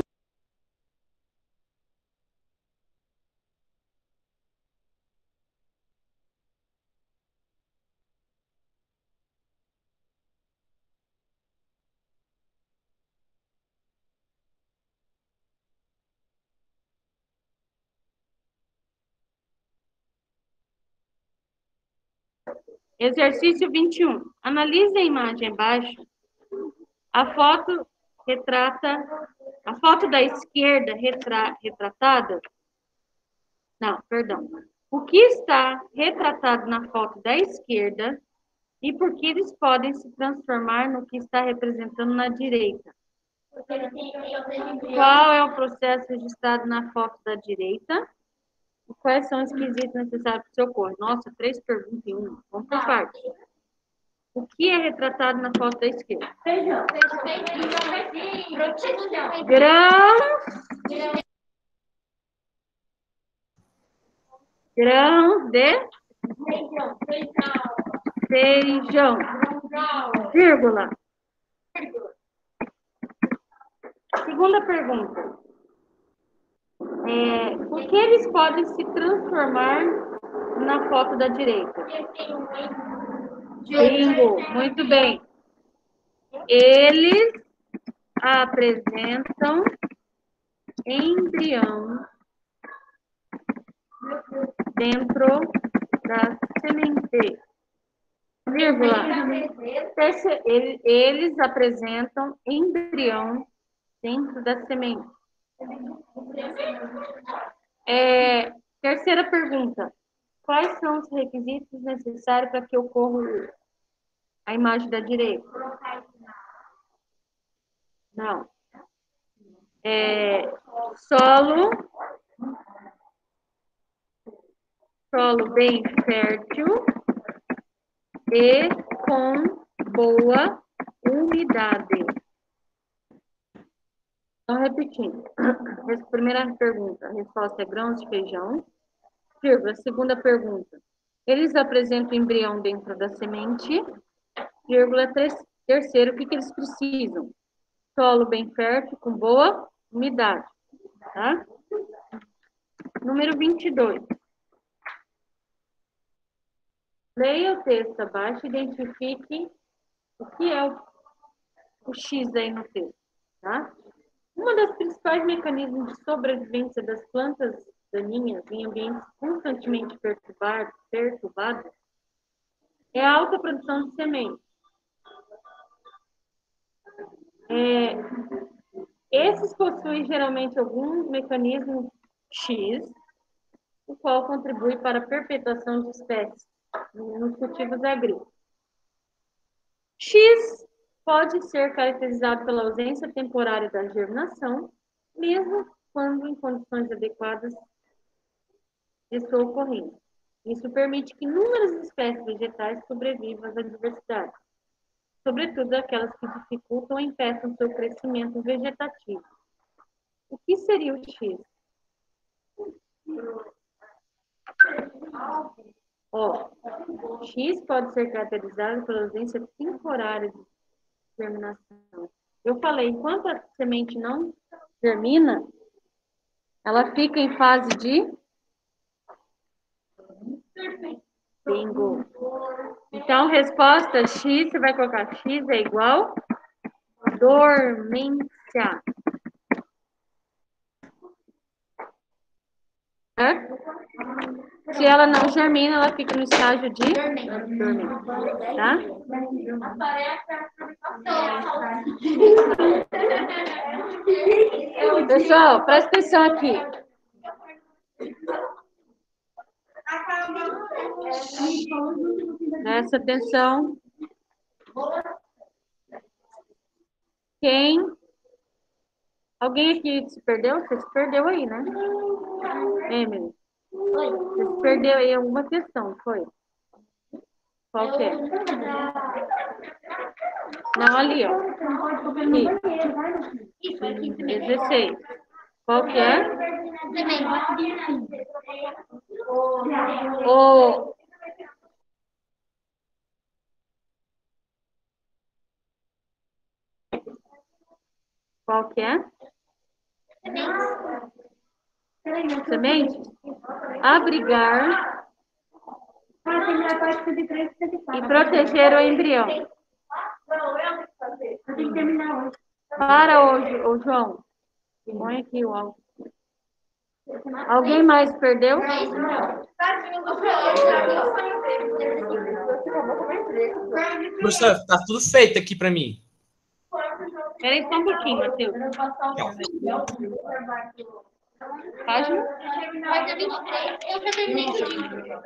Exercício 21. Analise a imagem abaixo. A foto da esquerda retratada. Não, perdão. O que está retratado na foto da esquerda e por que eles podem se transformar no que está representando na direita? Qual é o processo registrado na foto da direita? E quais são os quesitos necessários para o seu corpo? Nossa, 3 perguntas em uma. Vamos por parte. O que é retratado na foto da esquerda? Grãos de feijão. Vírgula. Segunda pergunta. O que eles podem se transformar na foto da direita? Bingo, muito bem. Eles apresentam embrião dentro da semente. Vírgula. Eles apresentam embrião dentro da semente. Terceira pergunta. Quais são os requisitos necessários para que ocorra a imagem da direita? Não. Solo bem fértil e com boa umidade. Então, repetindo. Primeira pergunta, a resposta é grãos de feijão. Vírgula. Segunda pergunta. Eles apresentam embrião dentro da semente. Vírgula. Terceiro, o que eles precisam? Solo bem fértil, com boa umidade. Tá? Número 22. Leia o texto abaixo e identifique o que é o X aí no texto. Tá? Um dos principais mecanismos de sobrevivência das plantas daninhas em ambientes constantemente perturbados é a alta produção de sementes. Esses possuem geralmente algum mecanismo X, o qual contribui para a perpetuação de espécies nos cultivos agrícolas. X pode ser caracterizado pela ausência temporária da germinação, mesmo quando em condições adequadas de sua ocorrência. Isso permite que inúmeras espécies vegetais sobrevivam às adversidades, sobretudo aquelas que dificultam ou impeçam seu crescimento vegetativo. O que seria o X? X pode ser caracterizado pela ausência temporária de germinação. Eu falei, enquanto a semente não germina, ela fica em fase de bingo. Então, resposta X, você vai colocar X é igual dormência. Se ela não germina, ela fica no estágio de dormência. Tá? Pessoal, presta atenção aqui. Presta atenção. Alguém aqui se perdeu? Você se perdeu aí, né? Emily. Você se perdeu aí alguma questão, foi? Qual que é? Não, ali, ó. Aqui. 16. Qual que é? O... Qual que é? Semente? Abrigar e proteger o embrião. Para hoje, ô João. Põe aqui o álcool. Alguém mais perdeu? Professor, tá tudo feito aqui pra mim. Espera aí só um pouquinho, Matheus. Página? Página 23. Eu já terminei tudinho.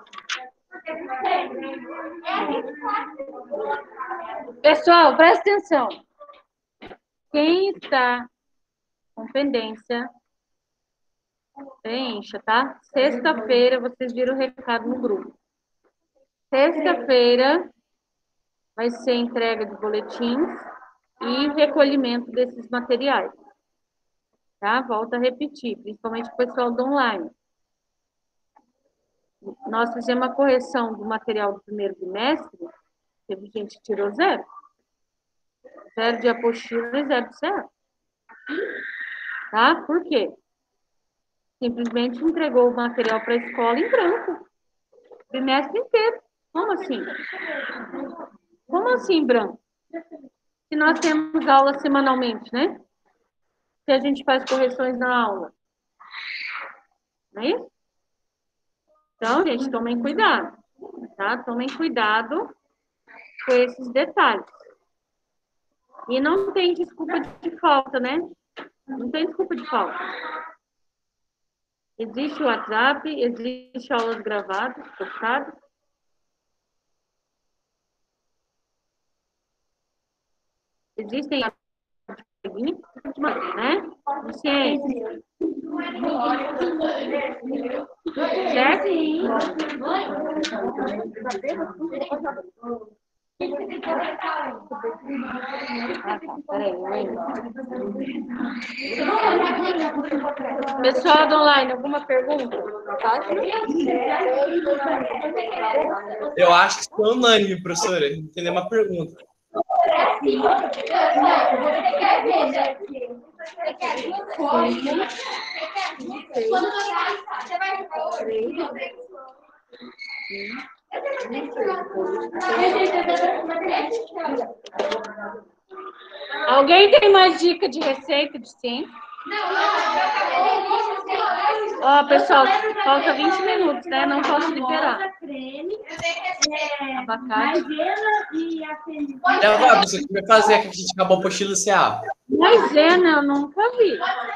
Pessoal, presta atenção. Quem está com pendência, preencha, tá? Sexta-feira, vocês viram o recado no grupo. Sexta-feira vai ser entrega de boletins e recolhimento desses materiais. Tá? Volto a repetir, principalmente o pessoal do online. Nós fizemos uma correção do material do primeiro bimestre, teve gente que tirou 0. 0 de apostila e 0 de CA. Tá? Por quê? Simplesmente entregou o material para a escola em branco. Bimestre inteiro. Como assim? Como assim, branco? Se nós temos aula semanalmente, né? Se a gente faz correções na aula. Não é isso? Então, gente, tomem cuidado. Tá? Tomem cuidado com esses detalhes. E não tem desculpa de falta, né? Não tem desculpa de falta. Existe o WhatsApp, existe aulas gravadas, postadas. Existem, né? De ciência. Certo? Pessoal do online, alguma pergunta? Eu acho que foi unânime, professora. Entendeu uma pergunta. Alguém tem mais dica de receita de ciência? Ó, pessoal, falta 20 minutos, né? Não posso liberar. Abacate. Já vai, professor, o que vai fazer que a gente acabou a apostila do CA? Maisena, eu nunca vi.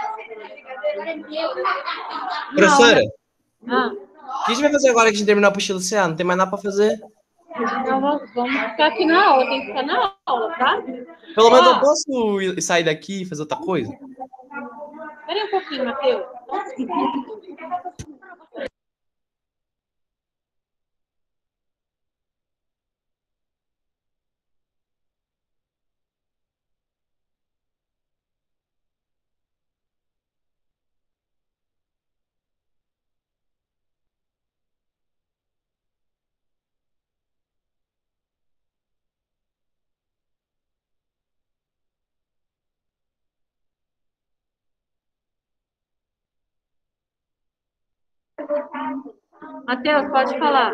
Professora, Ah, o que a gente vai fazer agora que a gente terminou a apostila do CA? Não tem mais nada pra fazer. então vamos ficar aqui na aula, tem que ficar na aula, tá? Pelo menos eu posso sair daqui e fazer outra coisa? Espera aí um pouquinho, Matheus. Matheus, pode falar.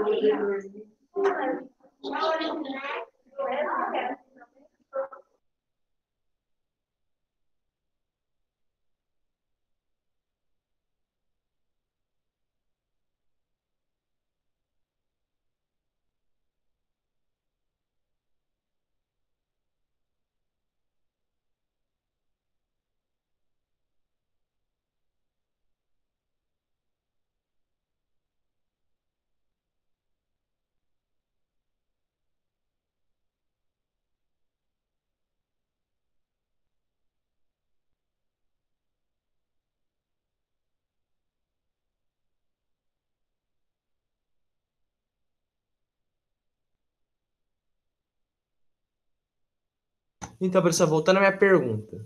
Então, professor, voltando à minha pergunta.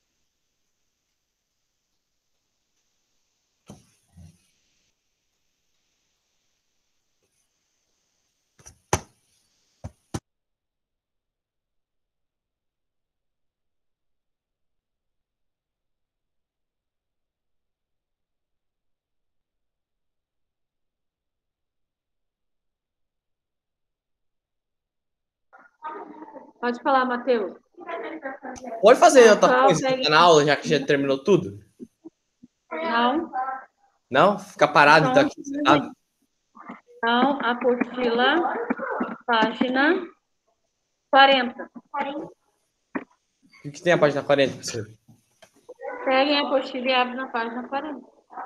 Pode falar, Matheus. Pode fazer outra Só coisa pega- na aula, já que já terminou tudo? Não, Não? Ficar parado então Não. aqui sentado? não, apostila, página 40. O que tem a página 40, professor? Peguem a apostila e abrem na página 40.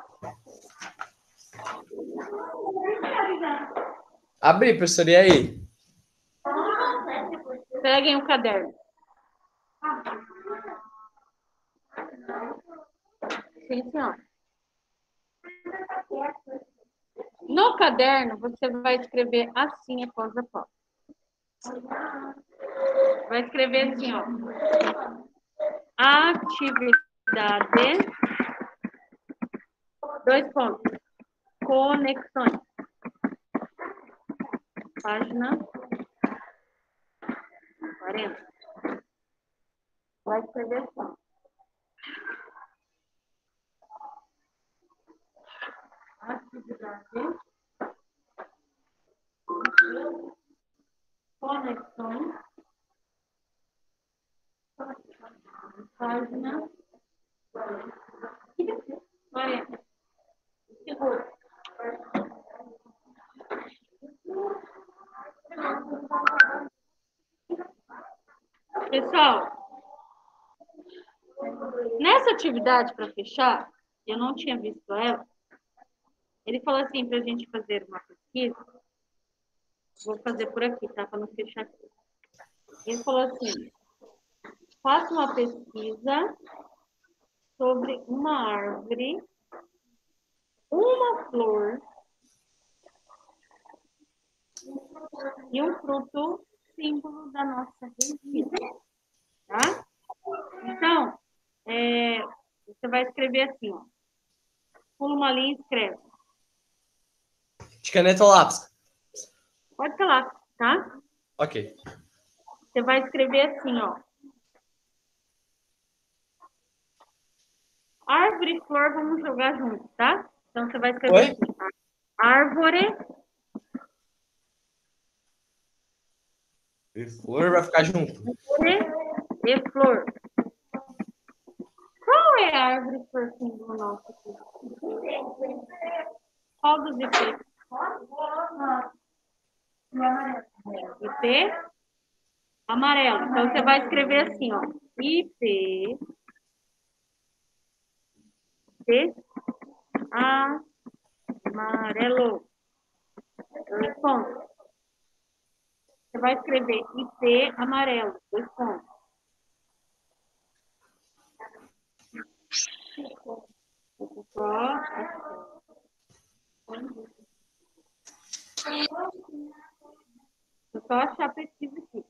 Abri, professor, e aí? Peguem o caderno. Sim, senhor. No caderno, você vai escrever assim após a pausa. Vai escrever assim, ó. Atividade. 2 pontos. Conexões. Página 40. Vai escrever assim. Atividade. Conexões. Página 40. Segura. Pessoal, nessa atividade para fechar, eu não tinha visto ela. Ele falou assim para a gente fazer uma pesquisa. Vou fazer por aqui, tá? Para não fechar aqui. Ele falou assim: faça uma pesquisa sobre uma árvore, uma flor e um fruto símbolo da nossa região, tá? Então, você vai escrever assim, ó. Pula uma linha e escreve. De caneta ou lápis? Pode falar, tá? Ok. Você vai escrever assim, ó. Árvore e flor, vamos jogar junto, tá? Então, você vai escrever Oi? assim. Árvore E flor vai ficar junto. e flor. Qual é a árvore e flor símbolo nosso aqui? Qual dos IPs? IP amarelo. Então, você vai escrever assim, ó. IP amarelo. 2 pontos. Você vai escrever IP amarelo. 2 pontos. Só Vou só achar a pesquisa aqui.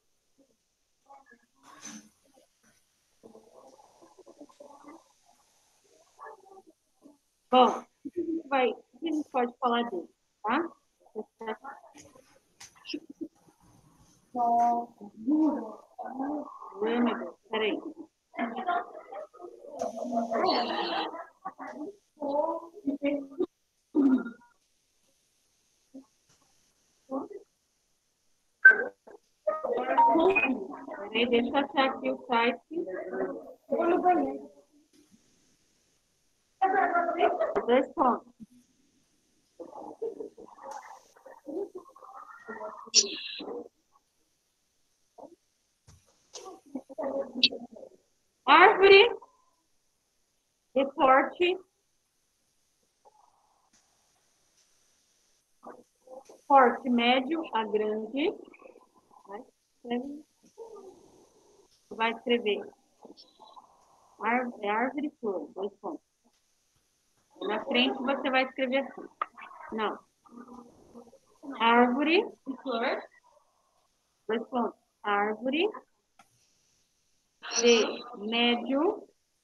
Bom, o que a gente pode falar dele, tá? Ai, meu Deus, peraí. Peraí, deixa eu achar aqui o site. Vou no banheiro. 2 pontos. Árvore, reporte, porte médio a grande. Vai escrever. Árvore, flor, 2 pontos. Na frente você vai escrever assim. Não. Árvore e flor. 2 pontos. Árvore de médio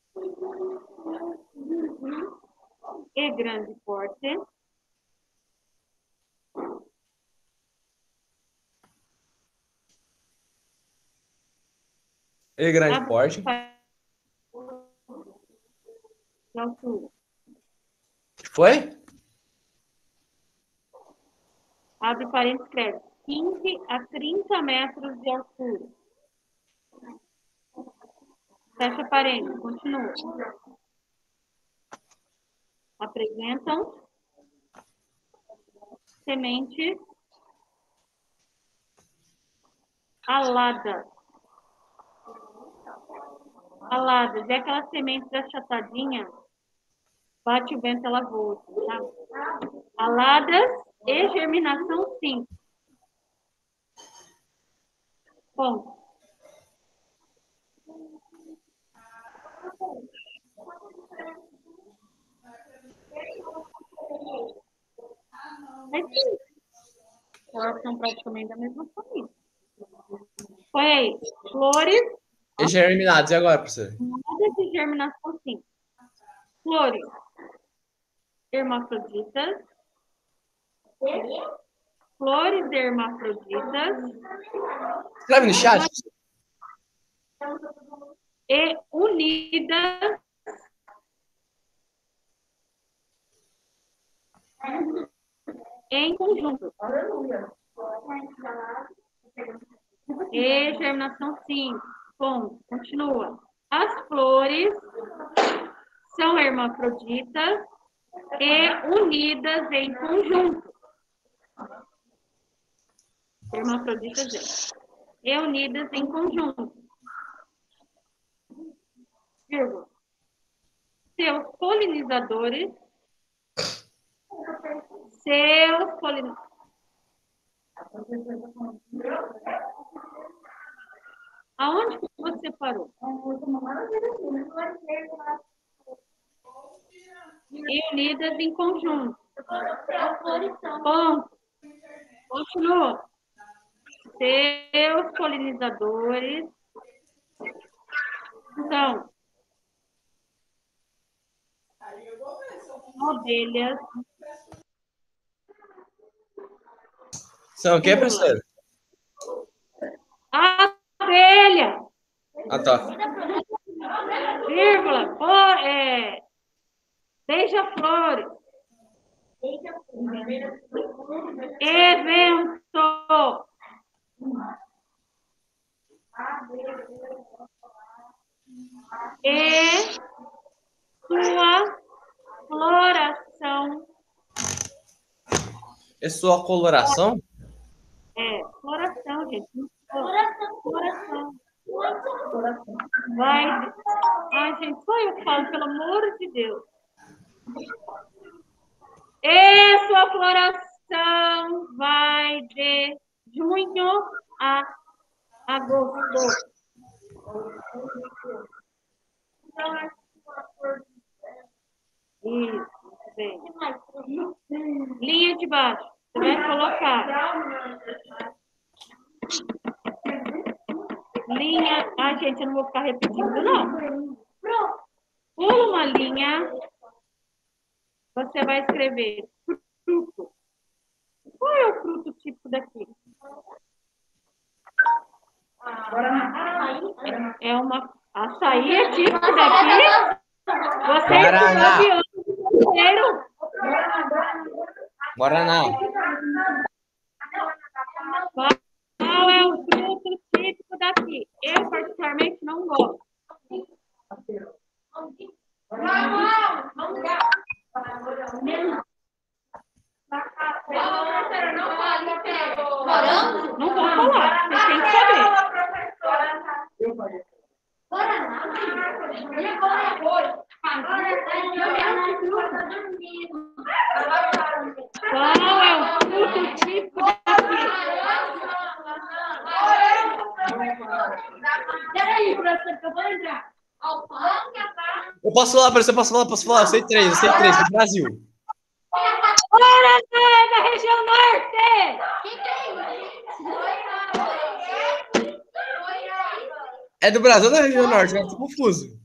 e grande porte. E grande porte. De altura. Foi? Abre parênteses, escreve 15 a 30 metros de altura. Fecha parênteses, continua. Apresentam sementes aladas. Aladas, é aquela semente achatadinha, bate o vento, ela voa, tá? Aladas e germinação sim. Bom. Elas são praticamente da mesma família. Foi aí. Flores. E germinados, e agora, professor? Nada de germinação sim. Flores. Hermafroditas. Flores hermafroditas. Escreve no chat. E unidas em conjunto. E germinação sim. Bom, continua. As flores são hermafroditas e unidas em conjunto. Hermafroditas e unidas em conjunto. Vírgula. Seus polinizadores. Aonde que você parou? E unidas em conjunto. Ponto. Continua. Seus polinizadores são abelhas. São o quê, professor? Abelha. Ah, tá. Vírgula. Beija-flores. Evento. E sua floração. E sua coloração? Floração, gente. Floração. Vai. Ai, gente, só eu falo, pelo amor de Deus. E sua floração vai de junho a agosto. Isso, bem. Linha de baixo. Você vai colocar. Linha. Ai, gente, eu não vou ficar repetindo, não. Pula uma linha. Você vai escrever fruto. Qual é o fruto típico daqui? É uma açaí é típico daqui. Você Guaraná. inteiro. Guaraná. Qual é o fruto típico daqui? Eu, particularmente, não gosto. Não vou falar, vocês têm que saber. Qual é o fruto típico daqui? Peraí, professor, que eu vou entrar. Eu posso falar, professor, posso falar. Eu sei três, do Brasil. Guaraná da região norte! É do Brasil ou da região norte? Eu tô confuso.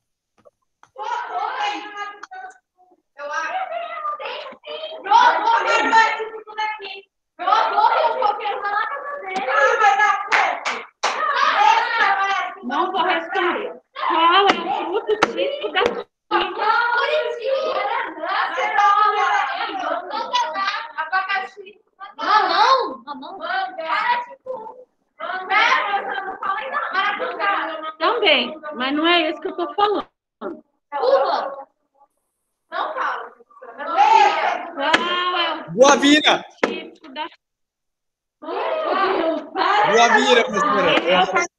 Não vou responder. Qual é o fruto típico da China? Também, mas não é isso que eu tô falando. Qual é o Guavira! típico da Guavira, professora.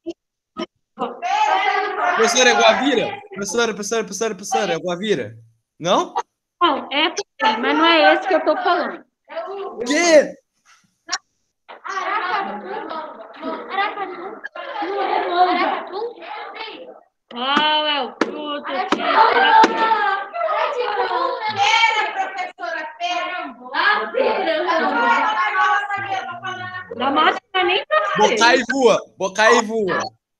Professora, é Guavira? Professora, é Guavira? Não? Não, é também, mas não é esse que eu tô falando. O quê? Qual é o fruto típico da Da máscara nem pra você. Bocai voa. Bocai voa.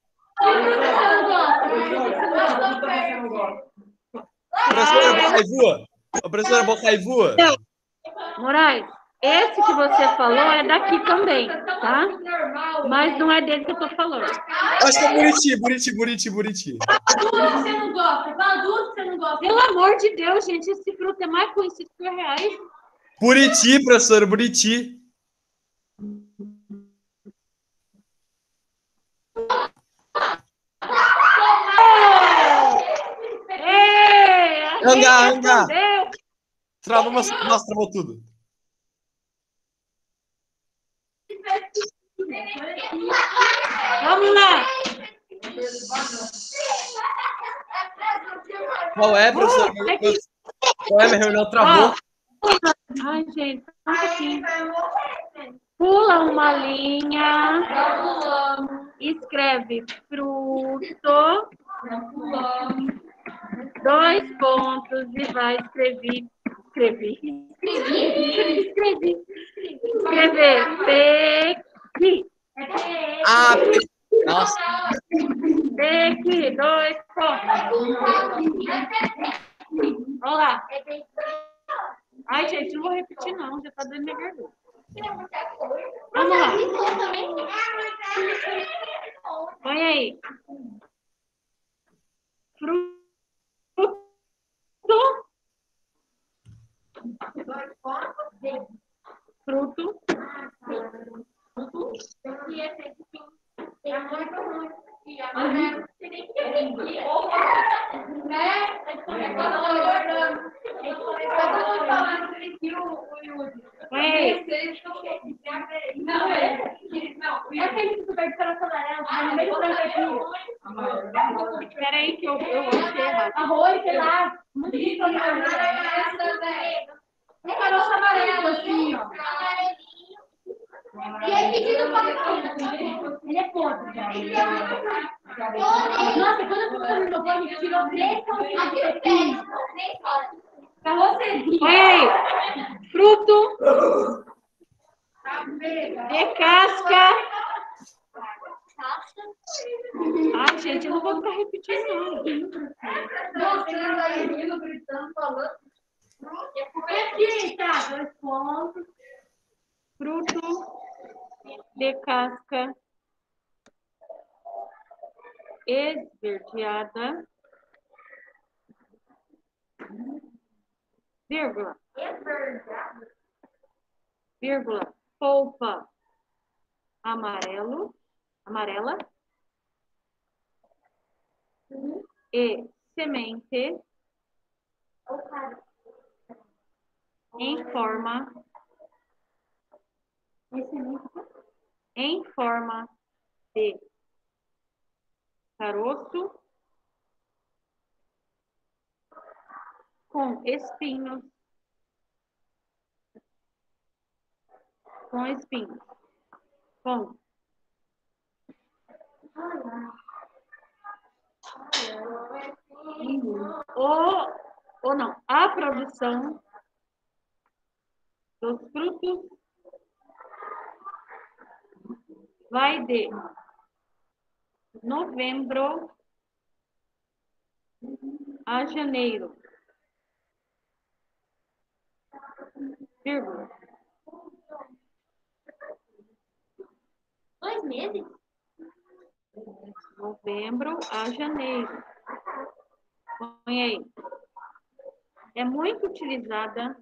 Professora, Bocai voa. Ô, professora, Bocai voa. Moraes, esse que você falou é daqui também, tá? Mas não é dele que eu tô falando. Acho que é Buriti. Você não gosta? Fala duas que você não gosta. Pelo amor de Deus, gente, esse fruto é mais conhecido que o reais. Buriti, professora, Buriti. Ei, Anga. respondeu. Travou tudo. Vamos lá. Qual é, professora? Qual é? Minha reunião travou. Ai, gente, só um pouquinho. Pula uma linha. Escreve fruto. 2 pontos e vai escrever pequi. Ah, nossa. Pequi, 2 pontos. Vamos lá. Ai, gente, não vou repetir não, já tá dando minha garganta. Vamos lá. Põe aí. Fruto. Põe aí. Espera aí que eu achei errado. Arroz, sei lá. Caroço amarelo, assim, ó. E aí, pedido para ele é podre, já. Nossa, quando eu fui fazer meu banho, ele tirou 3 pontinhos. Pra você. Põe aí. Fruto. De casca. Ai, gente, eu não vou ficar repetindo, não. Mostrando aí, rindo, gritando, falando. Aqui, tá, 2 pontos. Fruto de casca esverdeada, vírgula, polpa amarela, e semente em forma de caroço com espinhos, com ou não, a produção dos frutos vai de novembro a janeiro. Vírgula. 2 meses? Novembro a janeiro. Põe aí. É muito utilizada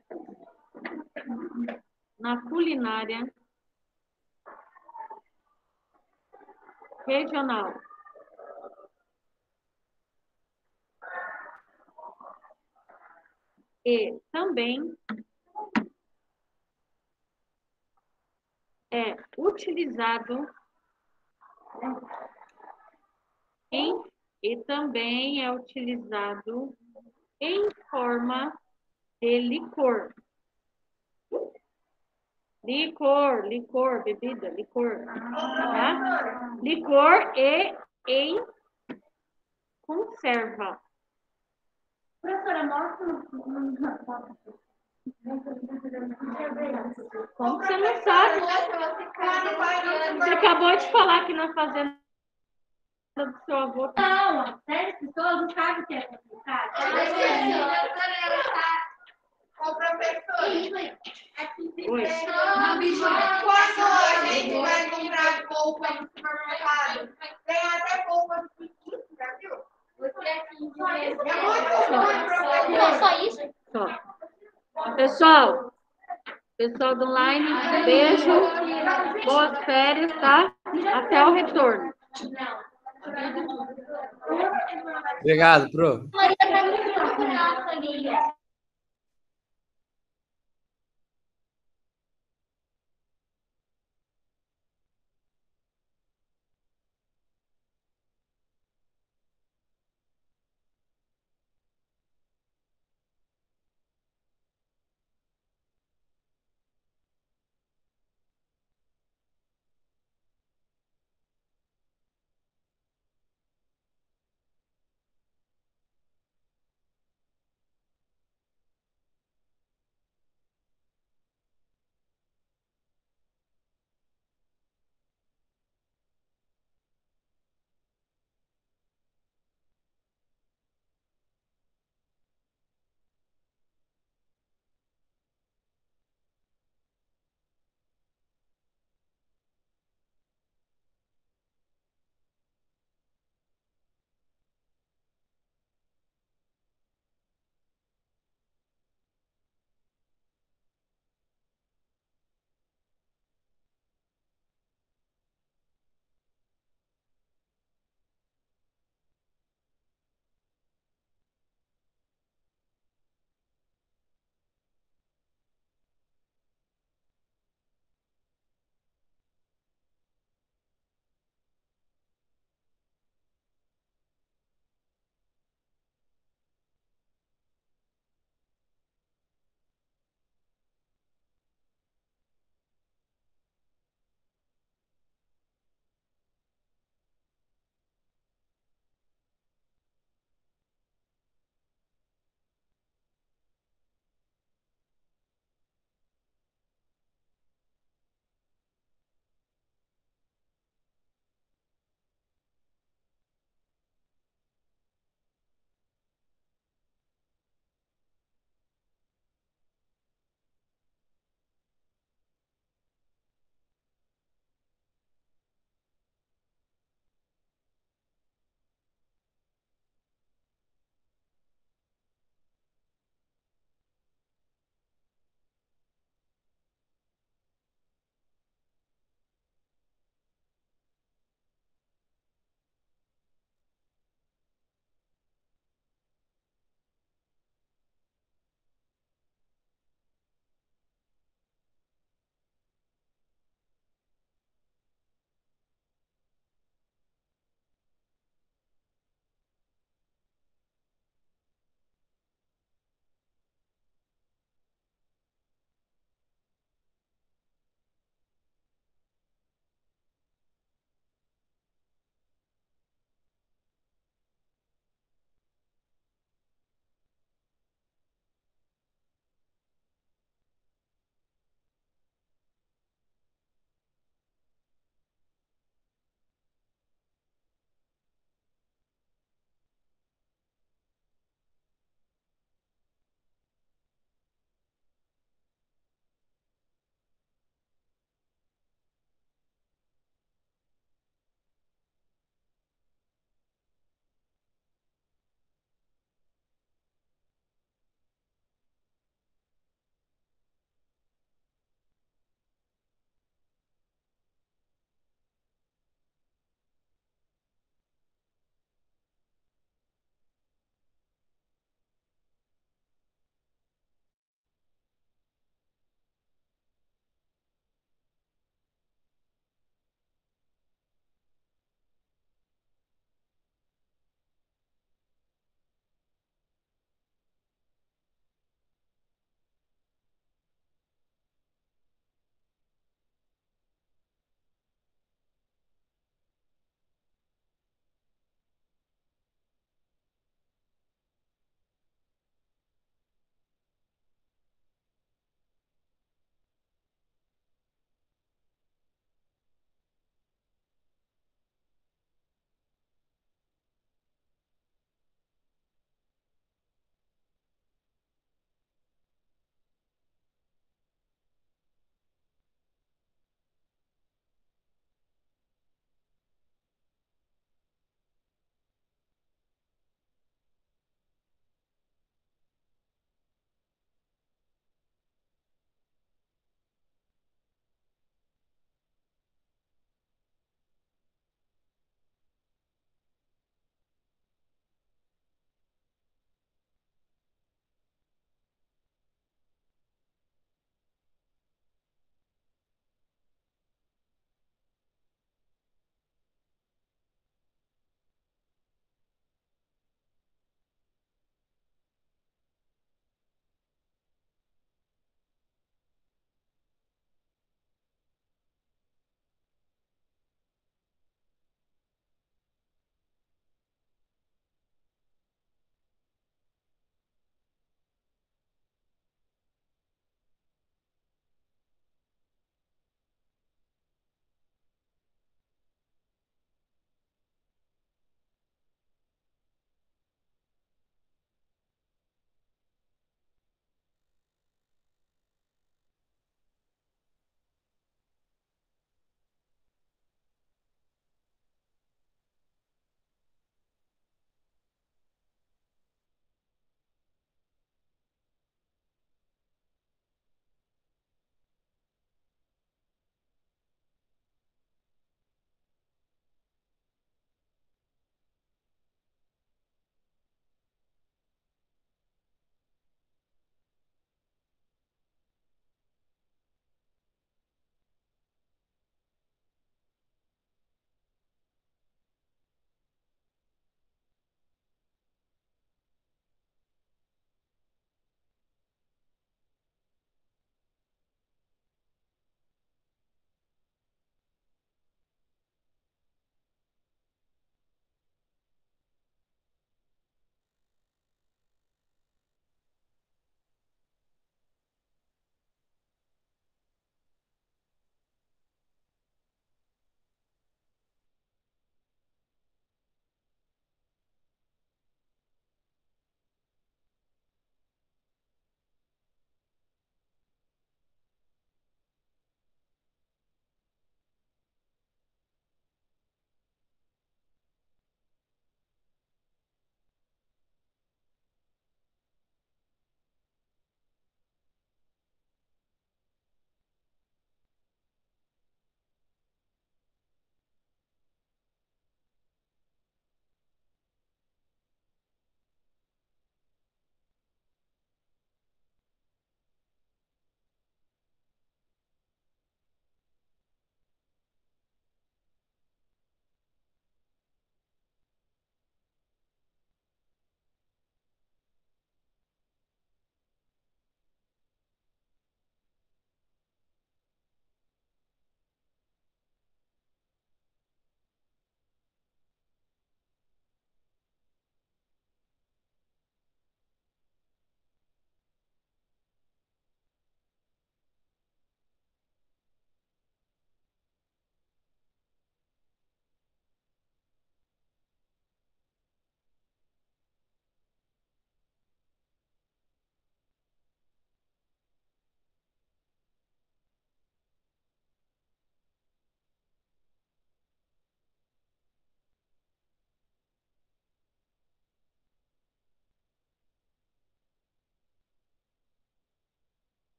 na culinária regional. E também é utilizado em forma de licor. Licor, bebida, licor. Tá? Licor e em conserva. Professora, mostra Como que você não sabe? Você acabou de falar que na fazenda do seu avô. Não, sério, pessoas não sabem o que é complicado. Ô, professor, Oi. quando a gente vai comprar polpa no supermercado, tem até polpa do piqui, já viu? É muito ruim, professor. Só isso? Só. Pessoal do online, beijo. Boas férias, tá? Até o retorno. Obrigado, Pro. Maria, pra mim, não.